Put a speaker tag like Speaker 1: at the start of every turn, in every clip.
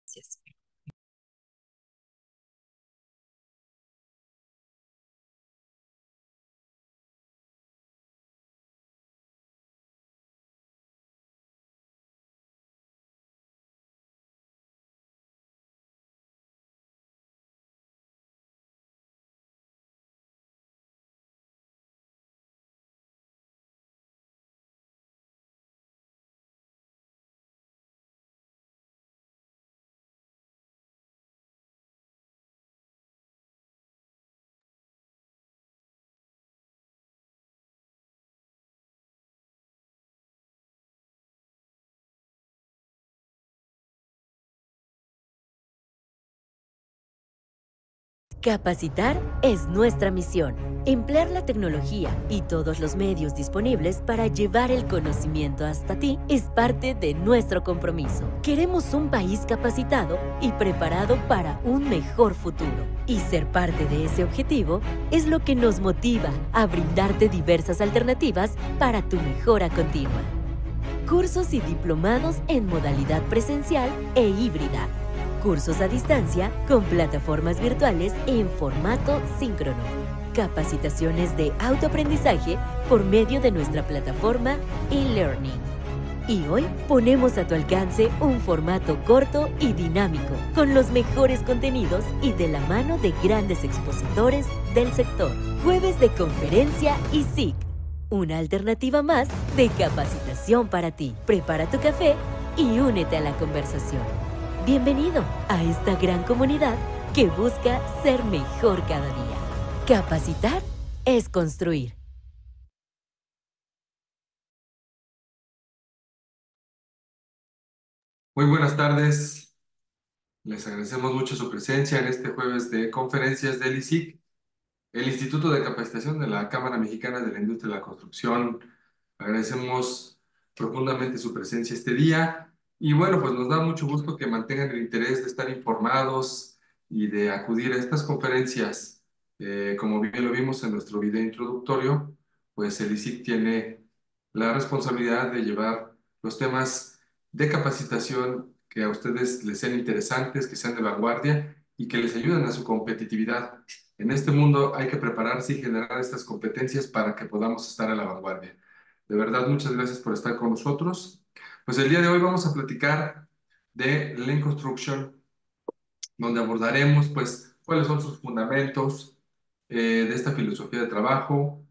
Speaker 1: Gracias.
Speaker 2: Capacitar es nuestra misión. Emplear la tecnología y todos los medios disponibles para llevar el conocimiento hasta ti es parte de nuestro compromiso. Queremos un país capacitado y preparado para un mejor futuro. Y ser parte de ese objetivo es lo que nos motiva a brindarte diversas alternativas para tu mejora continua. Cursos y diplomados en modalidad presencial e híbrida. Cursos a distancia con plataformas virtuales en formato síncrono. Capacitaciones de autoaprendizaje por medio de nuestra plataforma eLearning. Y hoy ponemos a tu alcance un formato corto y dinámico, con los mejores contenidos y de la mano de grandes expositores del sector. Jueves de conferencia y SIC. Una alternativa más de capacitación para ti. Prepara tu café y únete a la conversación. Bienvenido a esta gran comunidad que busca ser mejor cada día. Capacitar es construir.
Speaker 3: Muy buenas tardes. Les agradecemos mucho su presencia en este jueves de conferencias del ISIC, el Instituto de Capacitación de la Cámara Mexicana de la Industria de la Construcción. Agradecemos profundamente su presencia este día y bueno, pues nos da mucho gusto que mantengan el interés de estar informados y de acudir a estas conferencias. Como bien lo vimos en nuestro video introductorio, pues el ISIC tiene la responsabilidad de llevar los temas de capacitación que a ustedes les sean interesantes, que sean de vanguardia y que les ayuden a su competitividad. En este mundo hay que prepararse y generar estas competencias para que podamos estar a la vanguardia. De verdad, muchas gracias por estar con nosotros. Pues el día de hoy vamos a platicar de Lean Construction, donde abordaremos pues cuáles son sus fundamentos de esta filosofía de trabajo,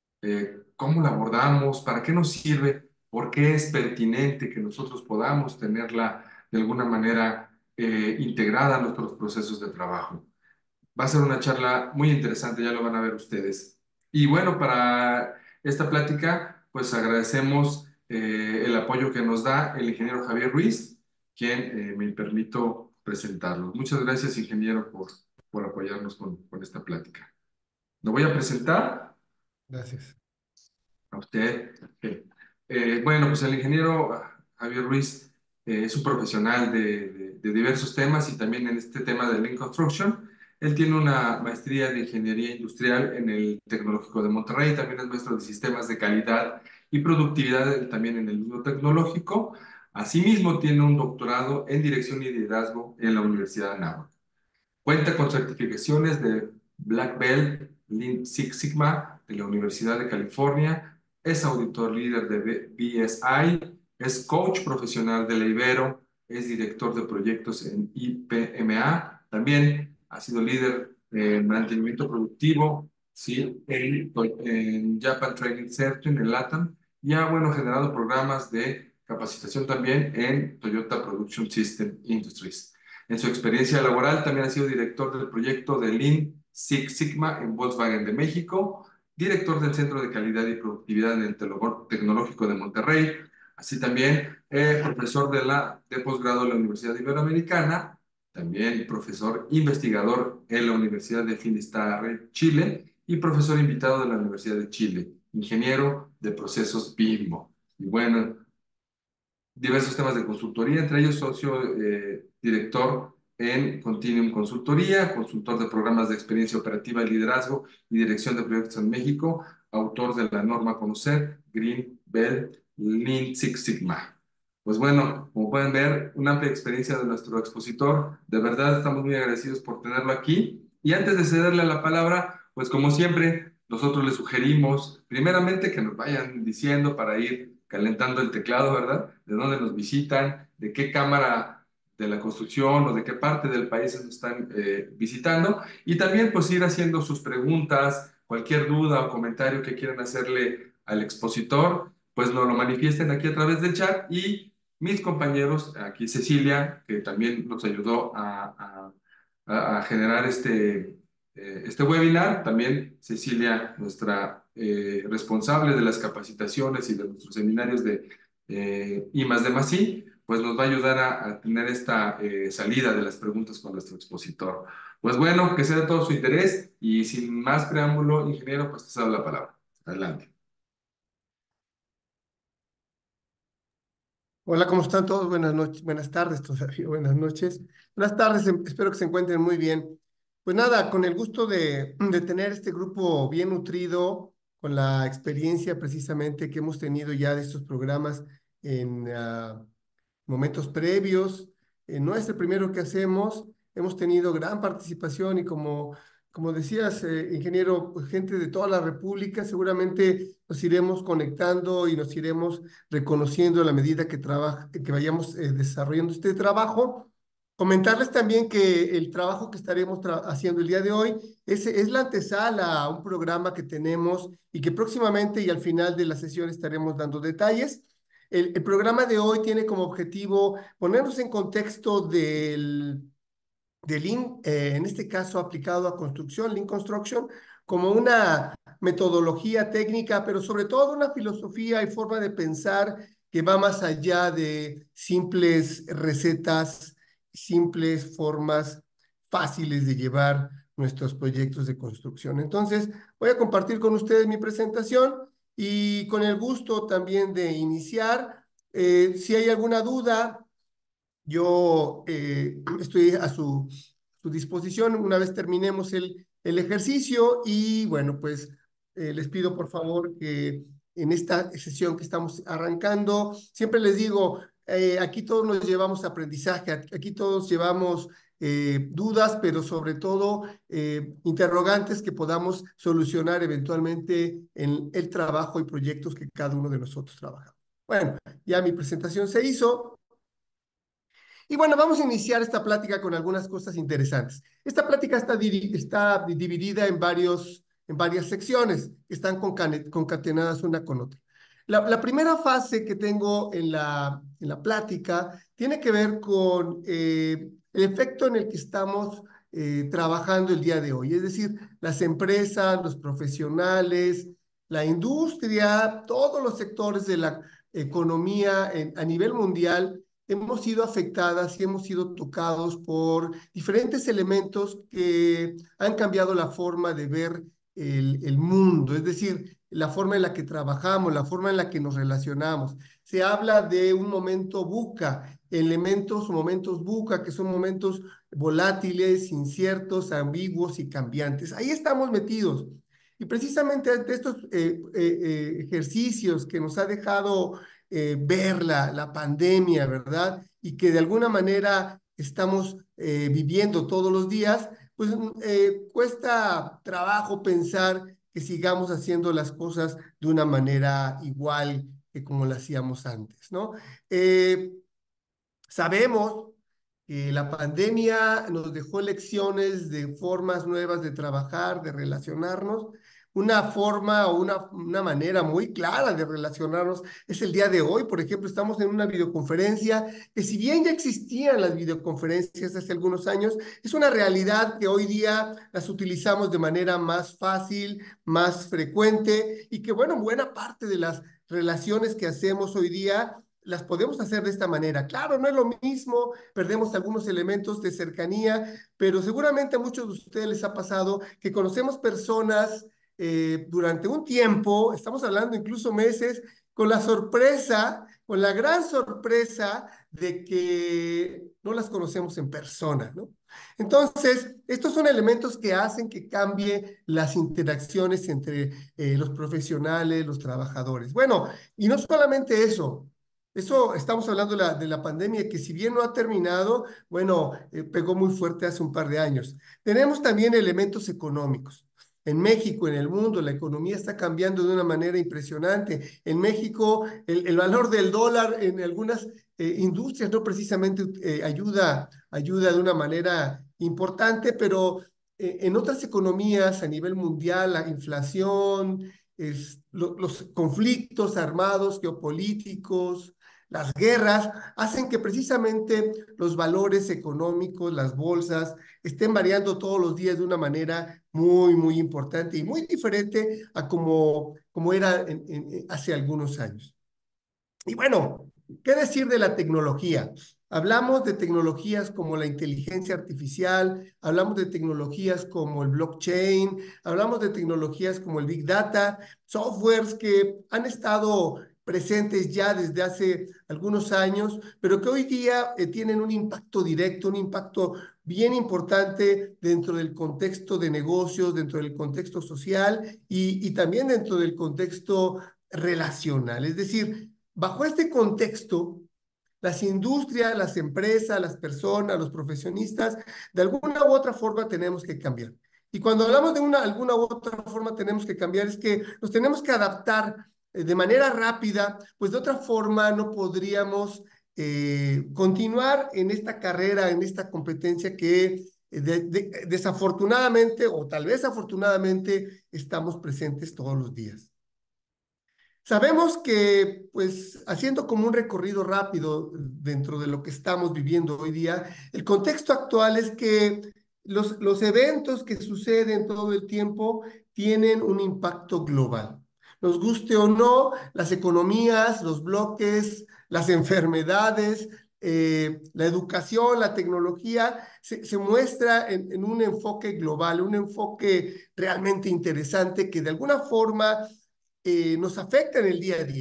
Speaker 3: cómo la abordamos, para qué nos sirve, por qué es pertinente que nosotros podamos tenerla de alguna manera integrada a nuestros procesos de trabajo. Va a ser una charla muy interesante, ya lo van a ver ustedes. Y bueno, para esta plática, pues agradecemos el apoyo que nos da el ingeniero Javier Ruiz, quien me permito presentarlo. Muchas gracias, ingeniero, por apoyarnos con esta plática. Lo voy a presentar
Speaker 4: Gracias.
Speaker 3: a usted. Bueno, pues el ingeniero Javier Ruiz es un profesional de diversos temas y también en este tema de Lean Construction. Él tiene una maestría de Ingeniería Industrial en el Tecnológico de Monterrey, también es maestro de Sistemas de Calidad y Productividad también en el mismo tecnológico. Asimismo, tiene un doctorado en Dirección y Liderazgo en la Universidad de Anáhuac. Cuenta con certificaciones de Black Belt, Lean Six Sigma de la Universidad de California, es auditor líder de BSI, es coach profesional de la Ibero, es director de proyectos en IPMA, también ha sido líder en mantenimiento productivo, ¿sí? en Japan Training Center, en el LATAM, y ha bueno, generado programas de capacitación también en Toyota Production System Industries. En su experiencia laboral también ha sido director del proyecto de Lean Six Sigma en Volkswagen de México, director del Centro de Calidad y Productividad en el Tecnológico de Monterrey, así también profesor de posgrado en la Universidad Iberoamericana, también profesor investigador en la Universidad de Finisterre, Chile, y profesor invitado de la Universidad de Chile, ingeniero de procesos BIMBO. Y bueno, diversos temas de consultoría, entre ellos socio director en Continuum Consultoría, consultor de programas de experiencia operativa y liderazgo y dirección de proyectos en México, autor de la norma a conocer, Green Belt Lean Six Sigma. Pues bueno, como pueden ver, una amplia experiencia de nuestro expositor. De verdad estamos muy agradecidos por tenerlo aquí. Y antes de cederle la palabra, pues como siempre, nosotros le sugerimos, primeramente, que nos vayan diciendo para ir calentando el teclado, ¿verdad? De dónde nos visitan, de qué cámara de la construcción o de qué parte del país nos están visitando. Y también pues ir haciendo sus preguntas, cualquier duda o comentario que quieran hacerle al expositor, pues nos lo manifiesten aquí a través del chat y mis compañeros, aquí Cecilia, que también nos ayudó a generar este webinar, también Cecilia, nuestra responsable de las capacitaciones y de nuestros seminarios de I más D más I, pues nos va a ayudar a tener esta salida de las preguntas con nuestro expositor. Pues bueno, que sea de todo su interés y sin más preámbulo, ingeniero, pues te cedo la palabra. Adelante.
Speaker 1: Hola, ¿cómo están todos? Buenas noches, buenas tardes todavía, buenas noches. Buenas tardes, espero que se encuentren muy bien. Pues nada, con el gusto de tener este grupo bien nutrido, con la experiencia precisamente que hemos tenido ya de estos programas en momentos previos. No es el primero que hacemos, hemos tenido gran participación y como decías, ingeniero, pues, gente de toda la República, seguramente nos iremos conectando y nos iremos reconociendo a la medida que vayamos desarrollando este trabajo. Comentarles también que el trabajo que estaremos haciendo el día de hoy es la antesala a un programa que tenemos y que próximamente y al final de la sesión estaremos dando detalles. El programa de hoy tiene como objetivo ponernos en contexto del Lean, en este caso aplicado a construcción, Lean Construction, como una metodología técnica, pero sobre todo una filosofía y forma de pensar que va más allá de simples recetas, simples formas fáciles de llevar nuestros proyectos de construcción. Entonces, voy a compartir con ustedes mi presentación y con el gusto también de iniciar. Si hay alguna duda, yo estoy a su disposición una vez terminemos el ejercicio y bueno, pues les pido por favor que en esta sesión que estamos arrancando, siempre les digo, aquí todos nos llevamos aprendizaje, aquí todos llevamos dudas, pero sobre todo interrogantes que podamos solucionar eventualmente en el trabajo y proyectos que cada uno de nosotros trabaja. Bueno, ya mi presentación se hizo. Y bueno, vamos a iniciar esta plática con algunas cosas interesantes. Esta plática está dividida en varias secciones que están concatenadas una con otra. La primera fase que tengo en la plática tiene que ver con el efecto en el que estamos trabajando el día de hoy. Es decir, las empresas, los profesionales, la industria, todos los sectores de la economía a nivel mundial hemos sido afectadas y hemos sido tocados por diferentes elementos que han cambiado la forma de ver el mundo, es decir, la forma en la que trabajamos, la forma en la que nos relacionamos. Se habla de un momento VUCA, elementos o momentos VUCA, que son momentos volátiles, inciertos, ambiguos y cambiantes. Ahí estamos metidos. Y precisamente ante estos ejercicios que nos ha dejado ver la pandemia, ¿verdad? Y que de alguna manera estamos viviendo todos los días, pues cuesta trabajo pensar que sigamos haciendo las cosas de una manera igual que como lo hacíamos antes, ¿no? Eh, Sabemos que la pandemia nos dejó lecciones de formas nuevas de trabajar, de relacionarnos. Una forma o una manera muy clara de relacionarnos es el día de hoy. Por ejemplo, estamos en una videoconferencia que si bien ya existían las videoconferencias hace algunos años, es una realidad que hoy día las utilizamos de manera más fácil, más frecuente y que, bueno, buena parte de las relaciones que hacemos hoy día las podemos hacer de esta manera. Claro, no es lo mismo, perdemos algunos elementos de cercanía, pero seguramente a muchos de ustedes les ha pasado que conocemos personas durante un tiempo, estamos hablando incluso meses, con la sorpresa, con la gran sorpresa de que no las conocemos en persona, ¿no? Entonces, estos son elementos que hacen que cambie las interacciones entre los profesionales, los trabajadores. Bueno, y no solamente eso, Eso estamos hablando de la pandemia, que si bien no ha terminado, bueno, pegó muy fuerte hace un par de años. Tenemos también elementos económicos. En México, en el mundo, la economía está cambiando de una manera impresionante. En México, el valor del dólar en algunas industrias no precisamente ayuda de una manera importante, pero en otras economías a nivel mundial, la inflación, los conflictos armados, geopolíticos, las guerras hacen que precisamente los valores económicos, las bolsas, estén variando todos los días de una manera muy importante y muy diferente a como era hace algunos años. Y bueno, ¿qué decir de la tecnología? Hablamos de tecnologías como la inteligencia artificial, hablamos de tecnologías como el blockchain, hablamos de tecnologías como el Big Data, softwares que han estado presentes ya desde hace algunos años, pero que hoy día tienen un impacto directo, un impacto bien importante dentro del contexto de negocios, dentro del contexto social y también dentro del contexto relacional. Es decir, bajo este contexto, las industrias, las empresas, las personas, los profesionistas, de alguna u otra forma tenemos que cambiar. Y cuando hablamos de alguna u otra forma tenemos que cambiar, es que nos tenemos que adaptar de manera rápida, pues de otra forma no podríamos continuar en esta carrera, en esta competencia que desafortunadamente o tal vez afortunadamente estamos presentes todos los días. Sabemos que, pues, haciendo como un recorrido rápido dentro de lo que estamos viviendo hoy día, el contexto actual es que los eventos que suceden todo el tiempo tienen un impacto global. Nos guste o no, las economías, los bloques, las enfermedades, la educación, la tecnología, se muestra en un enfoque global, un enfoque realmente interesante que de alguna forma nos afecta en el día a día.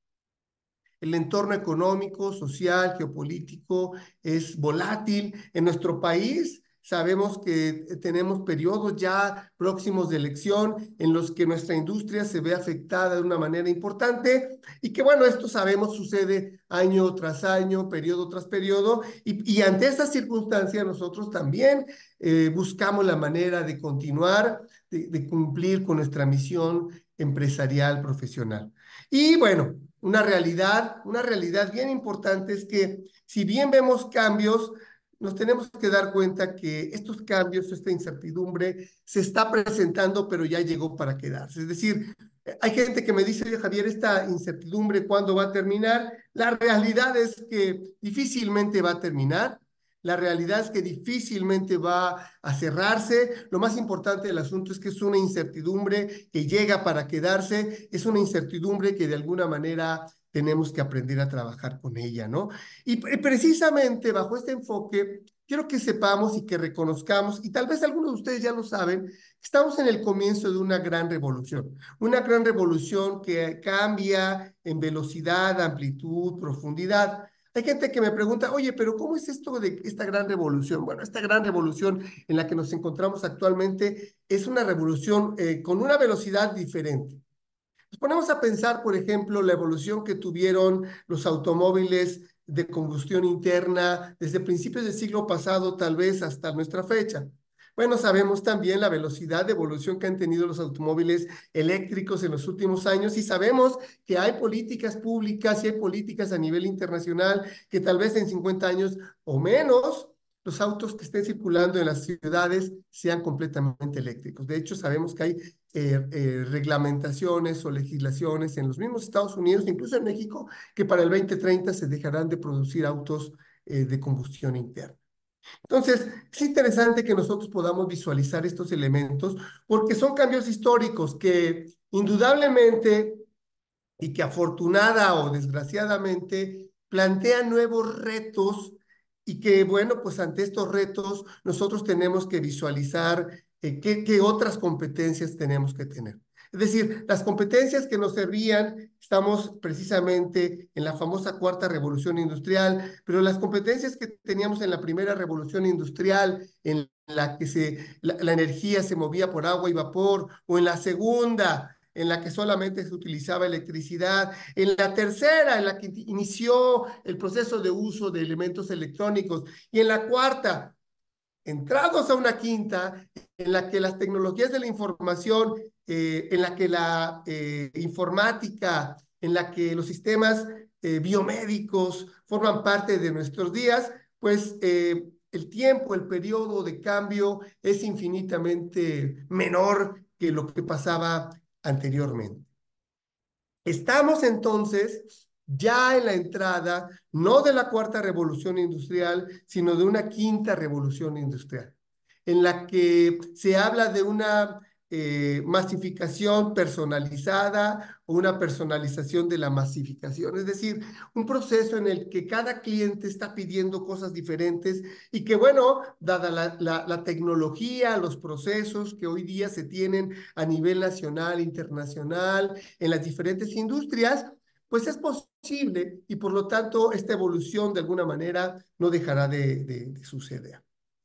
Speaker 1: El entorno económico, social, geopolítico es volátil. En nuestro país sabemos que tenemos periodos ya próximos de elección en los que nuestra industria se ve afectada de una manera importante y que bueno, esto sabemos sucede año tras año, periodo tras periodo y ante esta circunstancia nosotros también buscamos la manera de continuar, de cumplir con nuestra misión empresarial, profesional. Y bueno, una realidad bien importante es que si bien vemos cambios, nos tenemos que dar cuenta que estos cambios, esta incertidumbre se está presentando, pero ya llegó para quedarse. Es decir, hay gente que me dice, oye Javier, esta incertidumbre, ¿cuándo va a terminar? La realidad es que difícilmente va a terminar. La realidad es que difícilmente va a cerrarse. Lo más importante del asunto es que es una incertidumbre que llega para quedarse, es una incertidumbre que de alguna manera tenemos que aprender a trabajar con ella, ¿no? Y precisamente bajo este enfoque, quiero que sepamos y que reconozcamos, y tal vez algunos de ustedes ya lo saben, estamos en el comienzo de una gran revolución que cambia en velocidad, amplitud, profundidad. Hay gente que me pregunta, oye, pero ¿cómo es esto de esta gran revolución? Bueno, esta gran revolución en la que nos encontramos actualmente es una revolución con una velocidad diferente. Nos ponemos a pensar, por ejemplo, la evolución que tuvieron los automóviles de combustión interna desde principios del siglo pasado, tal vez hasta nuestra fecha. Bueno, sabemos también la velocidad de evolución que han tenido los automóviles eléctricos en los últimos años y sabemos que hay políticas públicas y hay políticas a nivel internacional que tal vez en 50 años o menos los autos que estén circulando en las ciudades sean completamente eléctricos. De hecho, sabemos que hay reglamentaciones o legislaciones en los mismos Estados Unidos, incluso en México, que para el 2030 se dejarán de producir autos de combustión interna. Entonces, es interesante que nosotros podamos visualizar estos elementos porque son cambios históricos que indudablemente y que afortunada o desgraciadamente plantean nuevos retos y que, bueno, pues ante estos retos nosotros tenemos que visualizar qué otras competencias tenemos que tener. Es decir, las competencias que nos servían, estamos precisamente en la famosa cuarta revolución industrial, pero las competencias que teníamos en la primera revolución industrial, en la que la energía se movía por agua y vapor, o en la segunda, en la que solamente se utilizaba electricidad, en la tercera, en la que inició el proceso de uso de elementos electrónicos, y en la cuarta, entrados a una quinta, en la que las tecnologías de la información, en la que la informática, en la que los sistemas biomédicos forman parte de nuestros días, pues el tiempo, el periodo de cambio es infinitamente menor que lo que pasaba anteriormente. Estamos entonces ya en la entrada, no de la cuarta revolución industrial, sino de una quinta revolución industrial, en la que se habla de una masificación personalizada o una personalización de la masificación, es decir, un proceso en el que cada cliente está pidiendo cosas diferentes y que, bueno, dada la tecnología, los procesos que hoy día se tienen a nivel nacional, internacional, en las diferentes industrias, pues es posible y por lo tanto esta evolución de alguna manera no dejará de suceder.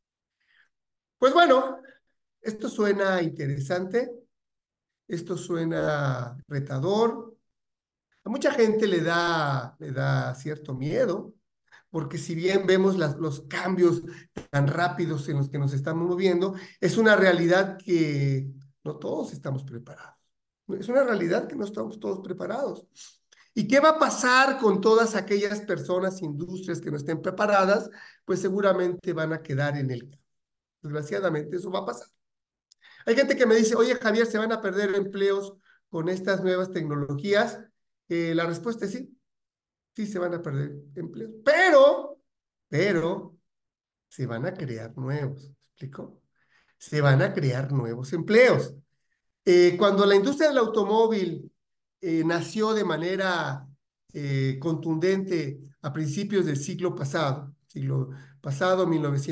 Speaker 1: Pues bueno, esto suena interesante, esto suena retador, a mucha gente le da cierto miedo, porque si bien vemos los cambios tan rápidos en los que nos estamos moviendo, es una realidad que no todos estamos preparados. Es una realidad que no estamos todos preparados. ¿Y qué va a pasar con todas aquellas personas, industrias que no estén preparadas? Pues seguramente van a quedar en el campo. Desgraciadamente eso va a pasar. Hay gente que me dice, oye Javier, ¿se van a perder empleos con estas nuevas tecnologías? La respuesta es sí, sí se van a perder empleos, pero se van a crear nuevos, ¿me explico? Se van a crear nuevos empleos. Cuando la industria del automóvil nació de manera contundente a principios del siglo pasado,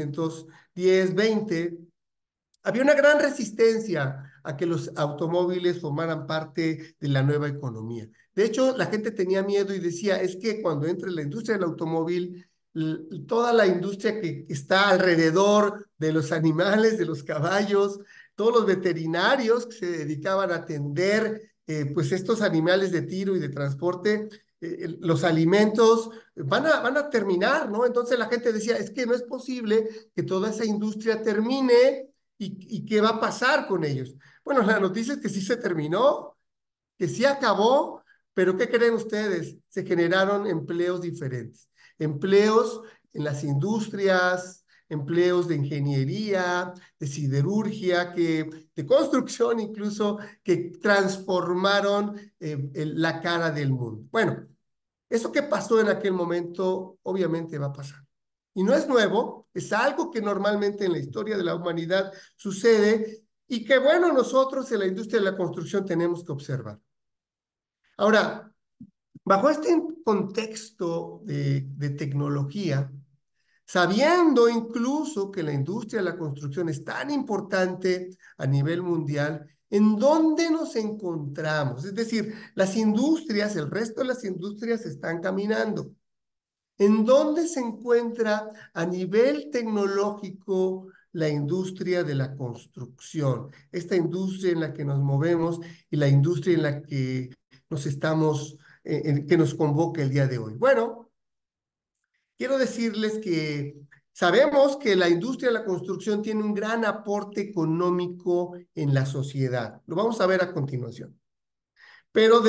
Speaker 1: 1910, 20, había una gran resistencia a que los automóviles formaran parte de la nueva economía. De hecho, la gente tenía miedo y decía, es que cuando entre la industria del automóvil, toda la industria que está alrededor de los animales, de los caballos, todos los veterinarios que se dedicaban a atender pues estos animales de tiro y de transporte, los alimentos van a terminar, ¿no? Entonces la gente decía, es que no es posible que toda esa industria termine. ¿Y qué va a pasar con ellos? Bueno, la noticia es que sí se terminó, que sí acabó, pero ¿qué creen ustedes? Se generaron empleos diferentes. Empleos en las industrias, empleos de ingeniería, de siderurgia, de construcción incluso, que transformaron la cara del mundo. Bueno, eso que pasó en aquel momento obviamente va a pasar. Y no es nuevo, es algo que normalmente en la historia de la humanidad sucede y que, bueno, nosotros en la industria de la construcción tenemos que observar. Ahora, bajo este contexto de tecnología, sabiendo incluso que la industria de la construcción es tan importante a nivel mundial, ¿en dónde nos encontramos? Es decir, las industrias, el resto de las industrias están caminando. ¿En dónde se encuentra a nivel tecnológico la industria de la construcción? Esta industria en la que nos movemos y la industria en la que nos estamos, que nos convoca el día de hoy. Bueno, quiero decirles que sabemos que la industria de la construcción tiene un gran aporte económico en la sociedad. Lo vamos a ver a continuación. Pero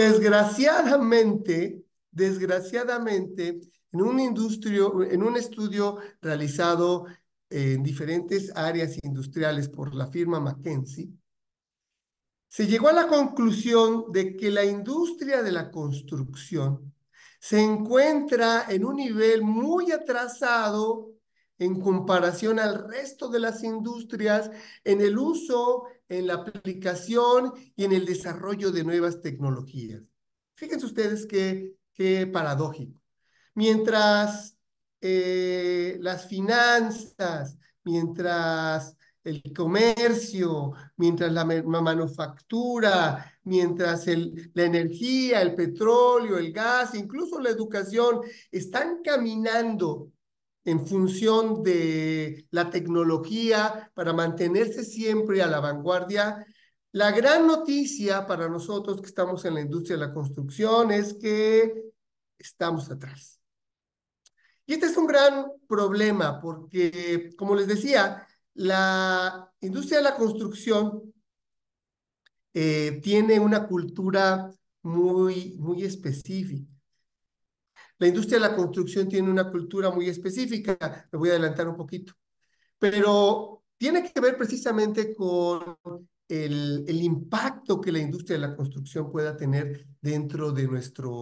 Speaker 1: desgraciadamente, en un estudio realizado en diferentes áreas industriales por la firma McKinsey, se llegó a la conclusión de que la industria de la construcción se encuentra en un nivel muy atrasado en comparación al resto de las industrias en el uso, en la aplicación y en el desarrollo de nuevas tecnologías. Fíjense ustedes qué paradójico. Mientras las finanzas, mientras el comercio, mientras la manufactura, mientras la energía, el petróleo, el gas, incluso la educación, están caminando en función de la tecnología para mantenerse siempre a la vanguardia, La gran noticia para nosotros que estamos en la industria de la construcción es que estamos atrás. Y este es un gran problema porque, como les decía, la industria de la construcción tiene una cultura muy específica. La industria de la construcción tiene una cultura muy específica. Me voy a adelantar un poquito. Pero tiene que ver precisamente con el impacto que la industria de la construcción pueda tener dentro de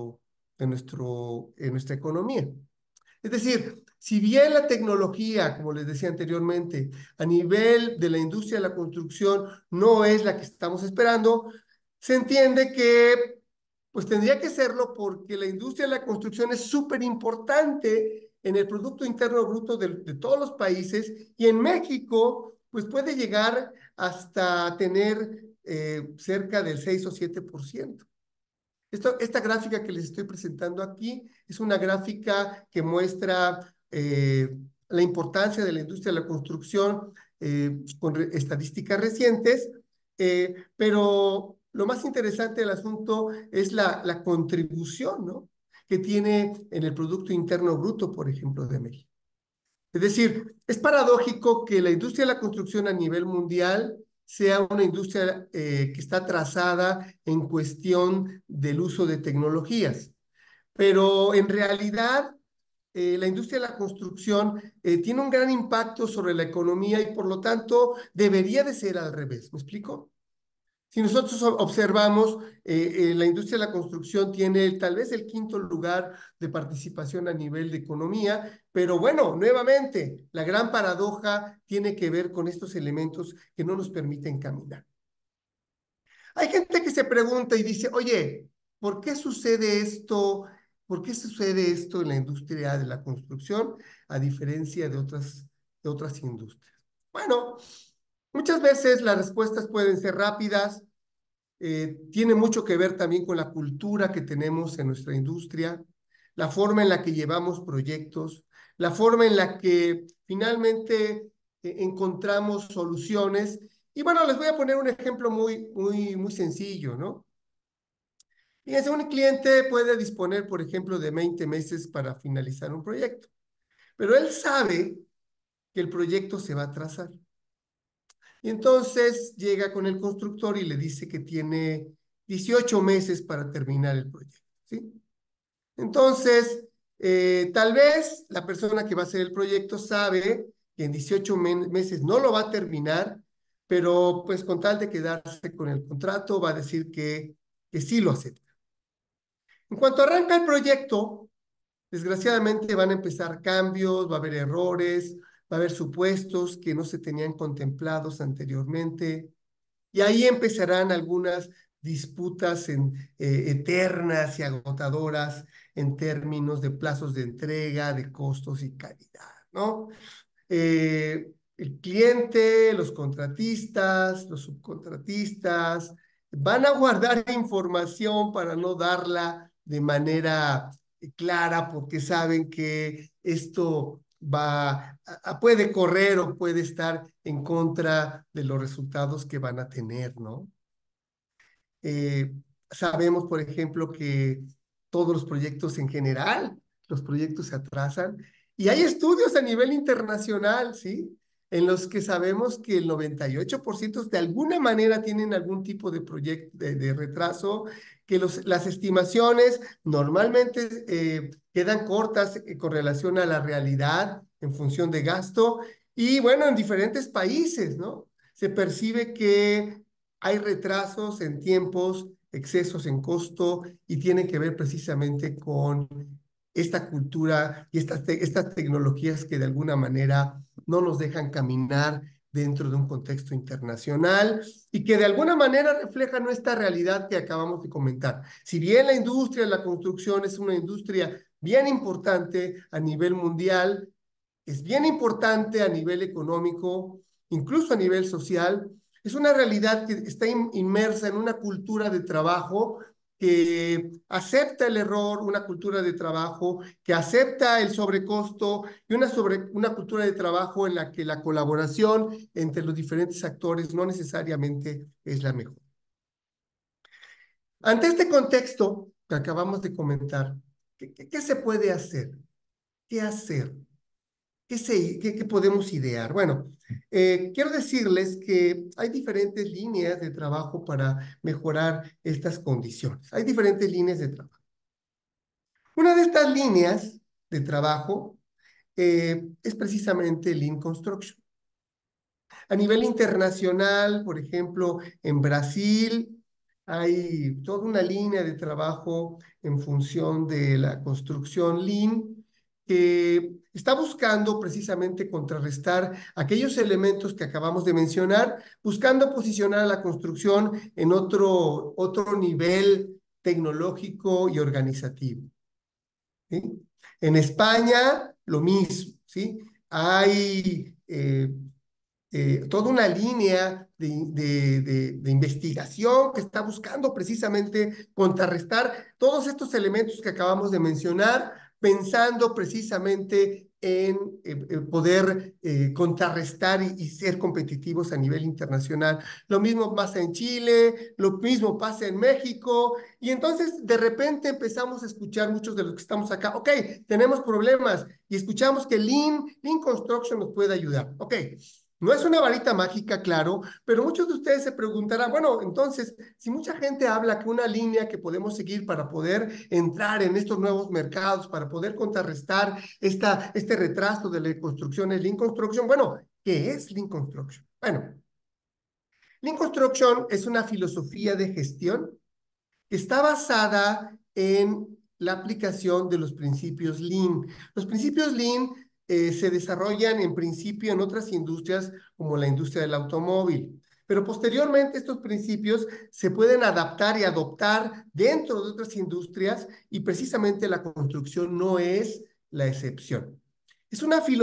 Speaker 1: nuestra economía. Es decir, si bien la tecnología, como les decía anteriormente, a nivel de la industria de la construcción no es la que estamos esperando, se entiende que pues tendría que serlo porque la industria de la construcción es súper importante en el Producto Interno Bruto de todos los países y en México pues puede llegar hasta tener cerca del 6 o 7%. Esta gráfica que les estoy presentando aquí es una gráfica que muestra la importancia de la industria de la construcción con estadísticas recientes, pero lo más interesante del asunto es la contribución, ¿no?, que tiene en el Producto Interno Bruto, por ejemplo, de México. Es decir, es paradójico que la industria de la construcción a nivel mundial sea una industria que está trazada en cuestión del uso de tecnologías, pero en realidad la industria de la construcción tiene un gran impacto sobre la economía y por lo tanto debería de ser al revés. ¿Me explico? Si nosotros observamos, la industria de la construcción tiene tal vez el quinto lugar de participación a nivel de economía, pero bueno, nuevamente, la gran paradoja tiene que ver con estos elementos que no nos permiten caminar. Hay gente que se pregunta y dice, oye, ¿por qué sucede esto? ¿Por qué sucede esto en la industria de la construcción a diferencia de otras industrias? Bueno, muchas veces las respuestas pueden ser rápidas. Tiene mucho que ver también con la cultura que tenemos en nuestra industria, la forma en la que llevamos proyectos, la forma en la que finalmente encontramos soluciones. Y bueno, les voy a poner un ejemplo muy sencillo, ¿no? Fíjense, un cliente puede disponer, por ejemplo, de 20 meses para finalizar un proyecto, pero él sabe que el proyecto se va a atrasar. Y entonces llega con el constructor y le dice que tiene 18 meses para terminar el proyecto, ¿sí? Entonces, tal vez la persona que va a hacer el proyecto sabe que en 18 meses no lo va a terminar, pero pues con tal de quedarse con el contrato va a decir que sí lo acepta. En cuanto arranca el proyecto, desgraciadamente van a empezar cambios, va a haber errores, va a haber supuestos que no se tenían contemplados anteriormente, y ahí empezarán algunas disputas eternas y agotadoras en términos de plazos de entrega, de costos y calidad, ¿no? El cliente, los contratistas, los subcontratistas, van a guardar información para no darla de manera clara porque saben que esto puede correr o puede estar en contra de los resultados que van a tener, ¿no? Eh, Sabemos, por ejemplo, que todos los proyectos en general, los proyectos se atrasan y hay estudios a nivel internacional, ¿sí? En los que sabemos que el 98% de alguna manera tienen algún tipo de proyecto de retraso, que las estimaciones normalmente quedan cortas con relación a la realidad en función de gasto y bueno, en diferentes países, ¿no? Se percibe que hay retrasos en tiempos, excesos en costo y tiene que ver precisamente con esta cultura y estas tecnologías que de alguna manera no nos dejan caminar dentro de un contexto internacional y que de alguna manera refleja nuestra realidad que acabamos de comentar. Si bien la industria de la construcción es una industria bien importante a nivel mundial, es bien importante a nivel económico, incluso a nivel social, es una realidad que está inmersa en una cultura de trabajo que acepta el error, una cultura de trabajo que acepta el sobrecosto y una cultura de trabajo en la que la colaboración entre los diferentes actores no necesariamente es la mejor. Ante este contexto que acabamos de comentar, ¿qué se puede hacer? ¿Qué hacer? ¿Qué podemos idear? Bueno, quiero decirles que hay diferentes líneas de trabajo para mejorar estas condiciones. Hay diferentes líneas de trabajo. Una de estas líneas de trabajo es precisamente Lean Construction. A nivel internacional, por ejemplo, en Brasil hay toda una línea de trabajo en función de la construcción Lean que está buscando precisamente contrarrestar aquellos elementos que acabamos de mencionar, buscando posicionar a la construcción en otro nivel tecnológico y organizativo. ¿Sí? En España, lo mismo, ¿sí? Hay toda una línea de investigación que está buscando precisamente contrarrestar todos estos elementos que acabamos de mencionar, pensando precisamente en poder contrarrestar y ser competitivos a nivel internacional. Lo mismo pasa en Chile, lo mismo pasa en México, y entonces de repente empezamos a escuchar muchos de los que estamos acá, ok, tenemos problemas, y escuchamos que Lean Construction nos puede ayudar. Ok, no es una varita mágica, claro, pero muchos de ustedes se preguntarán, bueno, entonces, si mucha gente habla que una línea que podemos seguir para poder entrar en estos nuevos mercados, para poder contrarrestar este retraso de la construcción es Lean Construction, bueno, ¿qué es Lean Construction? Bueno, Lean Construction es una filosofía de gestión que está basada en la aplicación de los principios Lean. Los principios Lean se desarrollan en principio en otras industrias como la industria del automóvil, pero posteriormente estos principios se pueden adaptar y adoptar dentro de otras industrias y precisamente la construcción no es la excepción. Es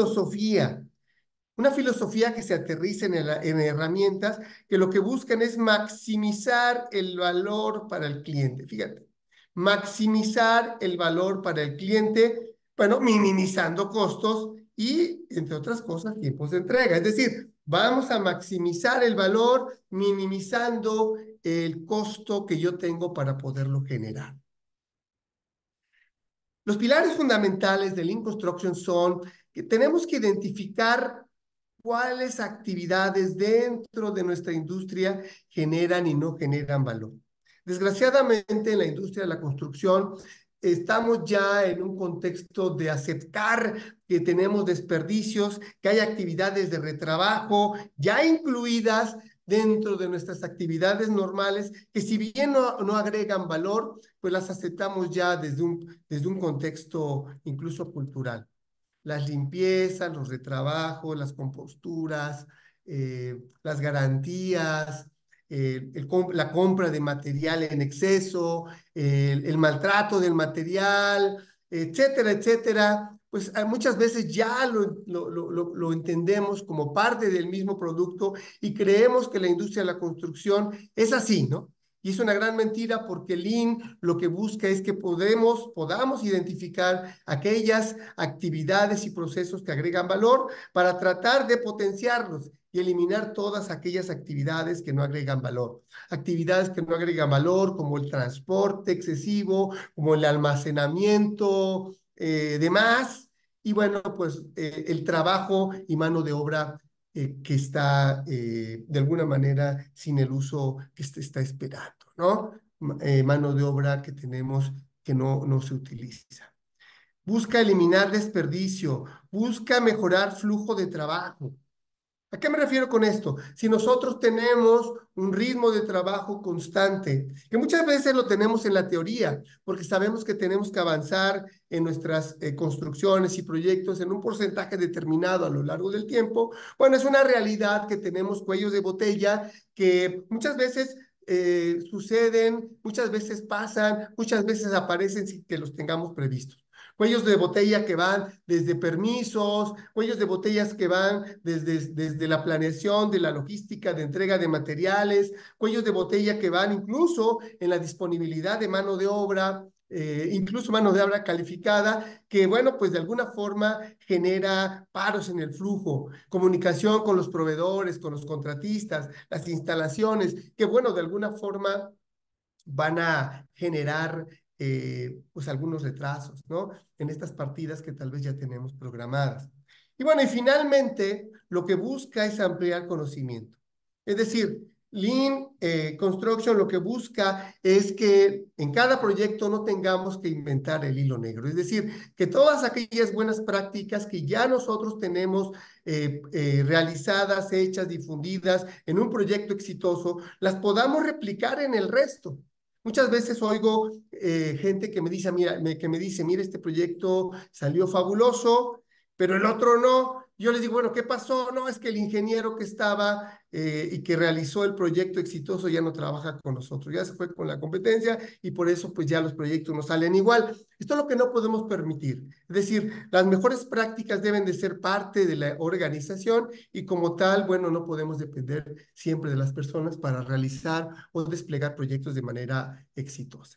Speaker 1: una filosofía que se aterriza en herramientas que lo que buscan es maximizar el valor para el cliente. Fíjate, maximizar el valor para el cliente, bueno, minimizando costos y, entre otras cosas, tiempos de entrega. Es decir, vamos a maximizar el valor minimizando el costo que yo tengo para poderlo generar. Los pilares fundamentales de Lean Construction son que tenemos que identificar cuáles actividades dentro de nuestra industria generan y no generan valor. Desgraciadamente, en la industria de la construcción estamos ya en un contexto de aceptar que tenemos desperdicios, que hay actividades de retrabajo ya incluidas dentro de nuestras actividades normales, que si bien no agregan valor, pues las aceptamos ya desde un contexto incluso cultural. Las limpiezas, los retrabajos, las composturas, las garantías, la compra de material en exceso, el maltrato del material, etcétera, etcétera, pues muchas veces ya lo entendemos como parte del mismo producto y creemos que la industria de la construcción es así, ¿no? Y es una gran mentira porque Lean lo que busca es que podamos identificar aquellas actividades y procesos que agregan valor para tratar de potenciarlos y eliminar todas aquellas actividades que no agregan valor. Actividades que no agregan valor como el transporte excesivo, como el almacenamiento de más, y bueno, pues el trabajo y mano de obra que está de alguna manera sin el uso que se está esperando, ¿no? Mano de obra que tenemos que no se utiliza. Busca eliminar desperdicio, busca mejorar flujo de trabajo. ¿A qué me refiero con esto? Si nosotros tenemos un ritmo de trabajo constante, que muchas veces lo tenemos en la teoría, porque sabemos que tenemos que avanzar en nuestras construcciones y proyectos en un porcentaje determinado a lo largo del tiempo, bueno, es una realidad que tenemos cuellos de botella que muchas veces suceden, muchas veces pasan, muchas veces aparecen sin que los tengamos previstos. cuellos de botella que van desde permisos, cuellos de botellas que van desde la planeación de la logística de entrega de materiales, cuellos de botella que van incluso en la disponibilidad de mano de obra, incluso mano de obra calificada, que bueno, pues de alguna forma genera paros en el flujo, comunicación con los proveedores, con los contratistas, las instalaciones, que bueno, de alguna forma van a generar pues algunos retrasos, ¿no? En estas partidas que tal vez ya tenemos programadas. Y bueno, y finalmente lo que busca es ampliar conocimiento. Es decir, Lean Construction lo que busca es que en cada proyecto no tengamos que inventar el hilo negro. Es decir, que todas aquellas buenas prácticas que ya nosotros tenemos realizadas, hechas, difundidas en un proyecto exitoso, las podamos replicar en el resto. Muchas veces oigo gente que me dice, mira, este proyecto salió fabuloso, pero el otro no. Yo les digo, bueno, ¿qué pasó? No, es que el ingeniero que estaba y que realizó el proyecto exitoso ya no trabaja con nosotros, ya se fue con la competencia y por eso pues ya los proyectos no salen igual. Esto es lo que no podemos permitir. Es decir, las mejores prácticas deben de ser parte de la organización y como tal, bueno, no podemos depender siempre de las personas para realizar o desplegar proyectos de manera exitosa.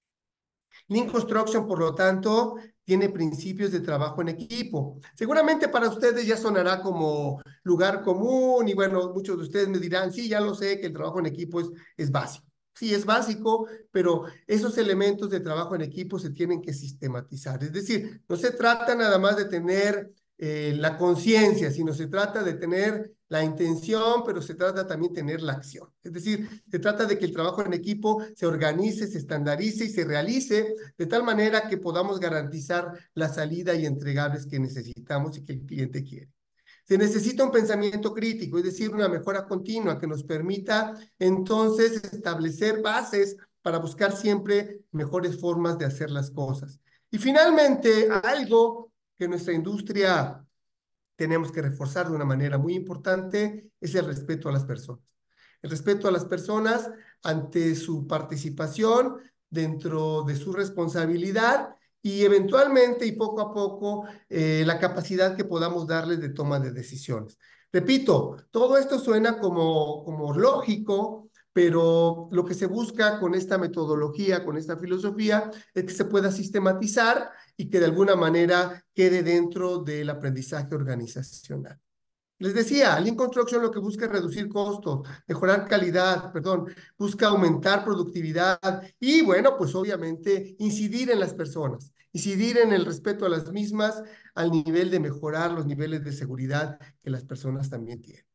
Speaker 1: Lean Construction, por lo tanto, tiene principios de trabajo en equipo. Seguramente para ustedes ya sonará como lugar común y bueno, muchos de ustedes me dirán, sí, ya lo sé, que el trabajo en equipo es básico. Sí, es básico, pero esos elementos de trabajo en equipo se tienen que sistematizar. Es decir, no se trata nada más de tener la conciencia, sino se trata de tener la intención, pero se trata también de tener la acción. Es decir, se trata de que el trabajo en equipo se organice, se estandarice y se realice de tal manera que podamos garantizar la salida y entregables que necesitamos y que el cliente quiere. Se necesita un pensamiento crítico, es decir, una mejora continua que nos permita entonces establecer bases para buscar siempre mejores formas de hacer las cosas. Y finalmente, algo que nuestra industria tenemos que reforzar de una manera muy importante es el respeto a las personas. El respeto a las personas ante su participación dentro de su responsabilidad y eventualmente y poco a poco la capacidad que podamos darles de toma de decisiones. Repito, todo esto suena como lógico, pero lo que se busca con esta metodología, con esta filosofía, es que se pueda sistematizar y que de alguna manera quede dentro del aprendizaje organizacional. Les decía, Lean Construction lo que busca es reducir costos, mejorar calidad, perdón, busca aumentar productividad y, bueno, pues obviamente incidir en las personas, incidir en el respeto a las mismas al nivel de mejorar los niveles de seguridad que las personas también tienen.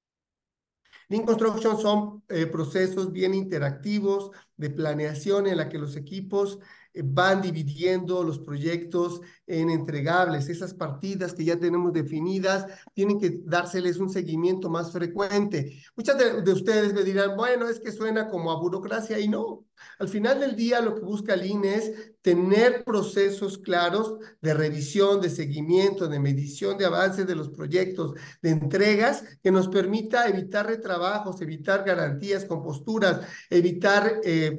Speaker 1: Lean Construction son procesos bien interactivos de planeación en la que los equipos van dividiendo los proyectos en entregables. Esas partidas que ya tenemos definidas tienen que dárseles un seguimiento más frecuente. Muchas de ustedes me dirán, bueno, es que suena como a burocracia y no. Al final del día lo que busca Lean es tener procesos claros de revisión, de seguimiento, de medición de avances de los proyectos, de entregas que nos permita evitar retrabajos, evitar garantías con posturas, evitar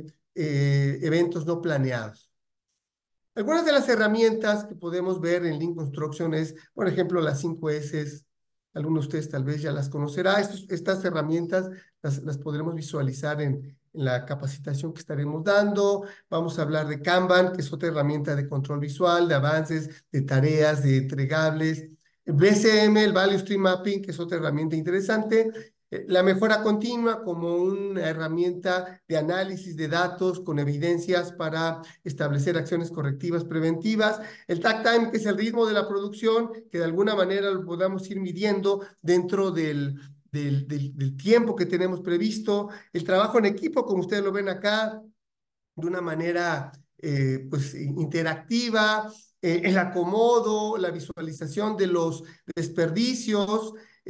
Speaker 1: eventos no planeados. Algunas de las herramientas que podemos ver en Lean Construction es, por ejemplo, las 5 S. Algunos de ustedes tal vez ya las conocerán. Estas herramientas las podremos visualizar en la capacitación que estaremos dando. Vamos a hablar de Kanban, que es otra herramienta de control visual, de avances, de tareas, de entregables. El BCM, el Value Stream Mapping, que es otra herramienta interesante. La mejora continua como una herramienta de análisis de datos con evidencias para establecer acciones correctivas preventivas. El takt time, que es el ritmo de la producción, que de alguna manera lo podamos ir midiendo dentro del tiempo que tenemos previsto. El trabajo en equipo, como ustedes lo ven acá, de una manera pues interactiva, el acomodo, la visualización de los desperdicios,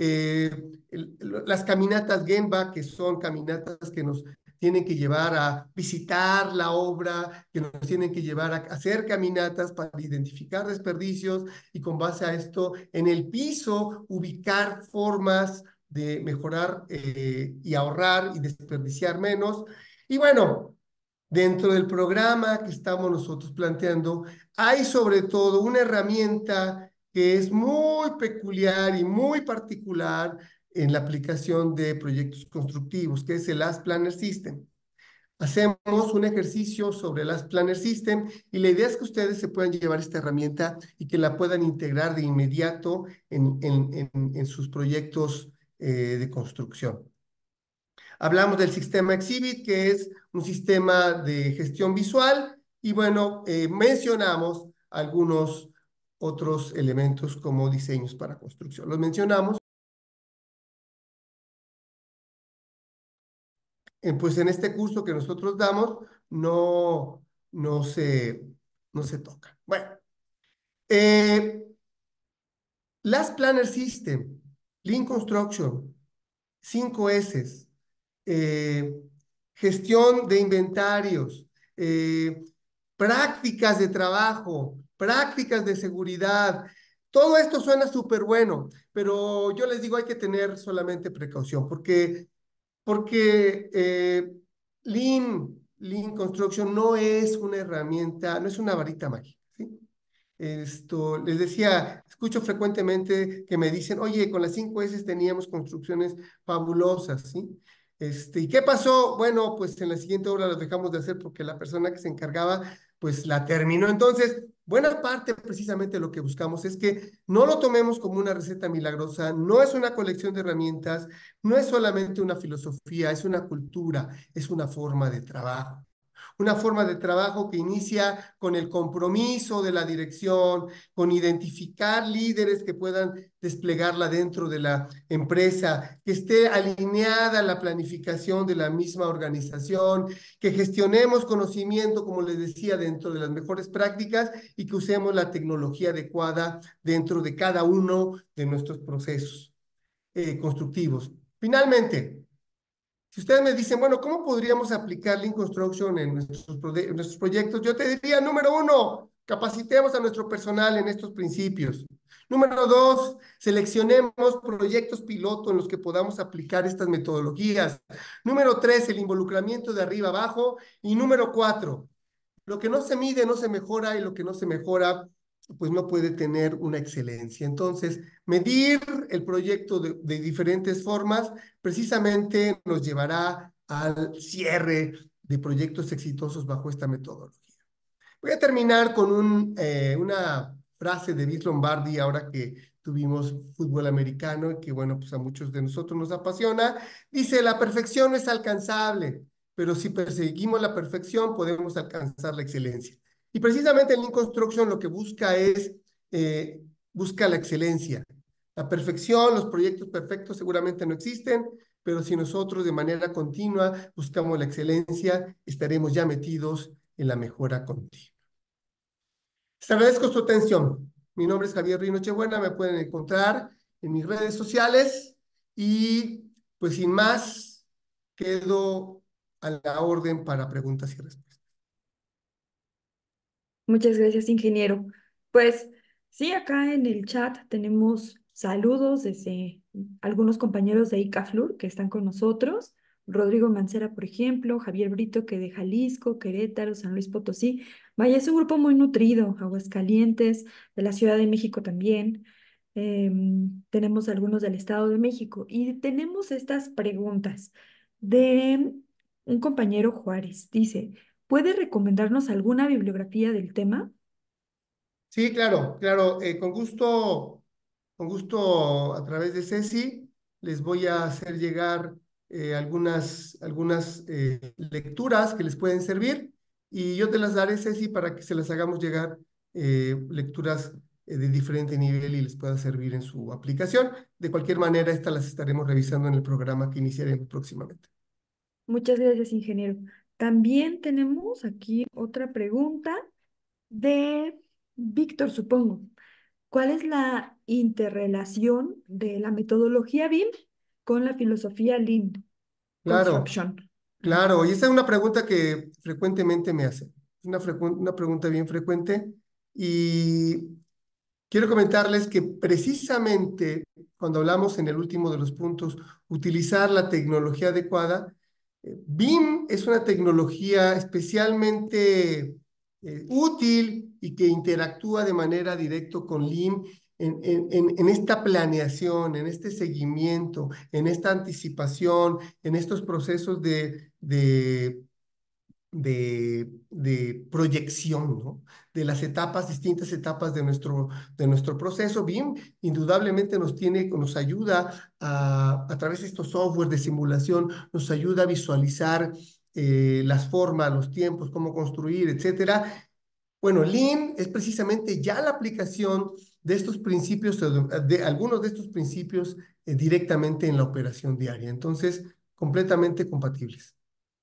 Speaker 1: las caminatas Gemba, que son caminatas que nos tienen que llevar a visitar la obra, que nos tienen que llevar a hacer caminatas para identificar desperdicios y con base a esto en el piso ubicar formas de mejorar y ahorrar y desperdiciar menos. Y bueno, Dentro del programa que estamos nosotros planteando, hay sobre todo una herramienta que es muy peculiar y muy particular en la aplicación de proyectos constructivos, que es el As Planner System. Hacemos un ejercicio sobre el As Planner System y la idea es que ustedes se puedan llevar esta herramienta y que la puedan integrar de inmediato en sus proyectos de construcción. Hablamos del sistema Exhibit, que es un sistema de gestión visual, y bueno, mencionamos algunos otros elementos como diseños para construcción. Los mencionamos, pues en este curso que nosotros damos no, no se, no se toca. Bueno, eh, Last Planner System, Lean Construction, 5 S, eh, gestión de inventarios, eh, prácticas de trabajo, prácticas de seguridad. Todo esto suena súper bueno, pero yo les digo, hay que tener solamente precaución, porque Lean Construction no es una herramienta, no es una varita mágica, ¿sí? Les decía, escucho frecuentemente que me dicen, oye, con las 5 S teníamos construcciones fabulosas, ¿sí? ¿Y qué pasó? Bueno, pues en la siguiente obra lo dejamos de hacer porque la persona que se encargaba, pues la terminó. Entonces, buena parte precisamente lo que buscamos es que no lo tomemos como una receta milagrosa, no es una colección de herramientas, no es solamente una filosofía, es una cultura, es una forma de trabajo. Una forma de trabajo que inicia con el compromiso de la dirección, con identificar líderes que puedan desplegarla dentro de la empresa, que esté alineada la planificación de la misma organización, que gestionemos conocimiento, como les decía, dentro de las mejores prácticas y que usemos la tecnología adecuada dentro de cada uno de nuestros procesos constructivos. Finalmente, si ustedes me dicen, bueno, ¿cómo podríamos aplicar Lean Construction en nuestros proyectos? Yo te diría, número 1, capacitemos a nuestro personal en estos principios. Número 2, seleccionemos proyectos piloto en los que podamos aplicar estas metodologías. Número 3, el involucramiento de arriba abajo. Y número 4, lo que no se mide no se mejora y lo que no se mejora pues no puede tener una excelencia. Entonces, medir el proyecto de diferentes formas precisamente nos llevará al cierre de proyectos exitosos bajo esta metodología. Voy a terminar con una frase de Vince Lombardi, ahora que tuvimos fútbol americano y que, bueno, pues a muchos de nosotros nos apasiona. Dice, la perfección no es alcanzable, pero si perseguimos la perfección podemos alcanzar la excelencia. Y precisamente el Lean Construction lo que busca es, busca la excelencia. La perfección, los proyectos perfectos seguramente no existen, pero si nosotros de manera continua buscamos la excelencia, estaremos ya metidos en la mejora continua. Les agradezco su atención. Mi nombre es Javier Ruiz Nochebuena, me pueden encontrar en mis redes sociales y pues sin más, quedo a la orden para preguntas y respuestas.
Speaker 4: Muchas gracias, ingeniero. Pues sí, acá en el chat tenemos saludos desde algunos compañeros de ICAFLUR que están con nosotros. Rodrigo Mancera, por ejemplo, Javier Brito, que de Jalisco, Querétaro, San Luis Potosí. Vaya, es un grupo muy nutrido, Aguascalientes, de la Ciudad de México también. Tenemos algunos del Estado de México y tenemos estas preguntas de un compañero Juárez. Dice, ¿puede recomendarnos alguna bibliografía del tema?
Speaker 1: Sí, claro, claro, con gusto a través de Ceci les voy a hacer llegar algunas lecturas que les pueden servir y yo te las daré, Ceci, para que se las hagamos llegar lecturas de diferente nivel y les pueda servir en su aplicación. De cualquier manera, estas las estaremos revisando en el programa que iniciaremos próximamente.
Speaker 4: Muchas gracias, ingeniero. También tenemos aquí otra pregunta de Víctor, supongo. ¿Cuál es la interrelación de la metodología BIM con la filosofía Lean
Speaker 1: Claro,
Speaker 4: Construction? Ajá.
Speaker 1: claro, y esa es una pregunta que frecuentemente me hacen. Es una pregunta bien frecuente y quiero comentarles que precisamente cuando hablamos en el último de los puntos, utilizar la tecnología adecuada, BIM es una tecnología especialmente útil y que interactúa de manera directa con Lean en esta planeación, en este seguimiento, en esta anticipación, en estos procesos de proyección, ¿no? De las etapas, distintas etapas de nuestro proceso. BIM indudablemente nos ayuda a través de estos software de simulación, nos ayuda a visualizar las formas, los tiempos, cómo construir, etcétera. Bueno, Lean es precisamente ya la aplicación de estos principios, de algunos de estos principios directamente en la operación diaria. Entonces, completamente compatibles.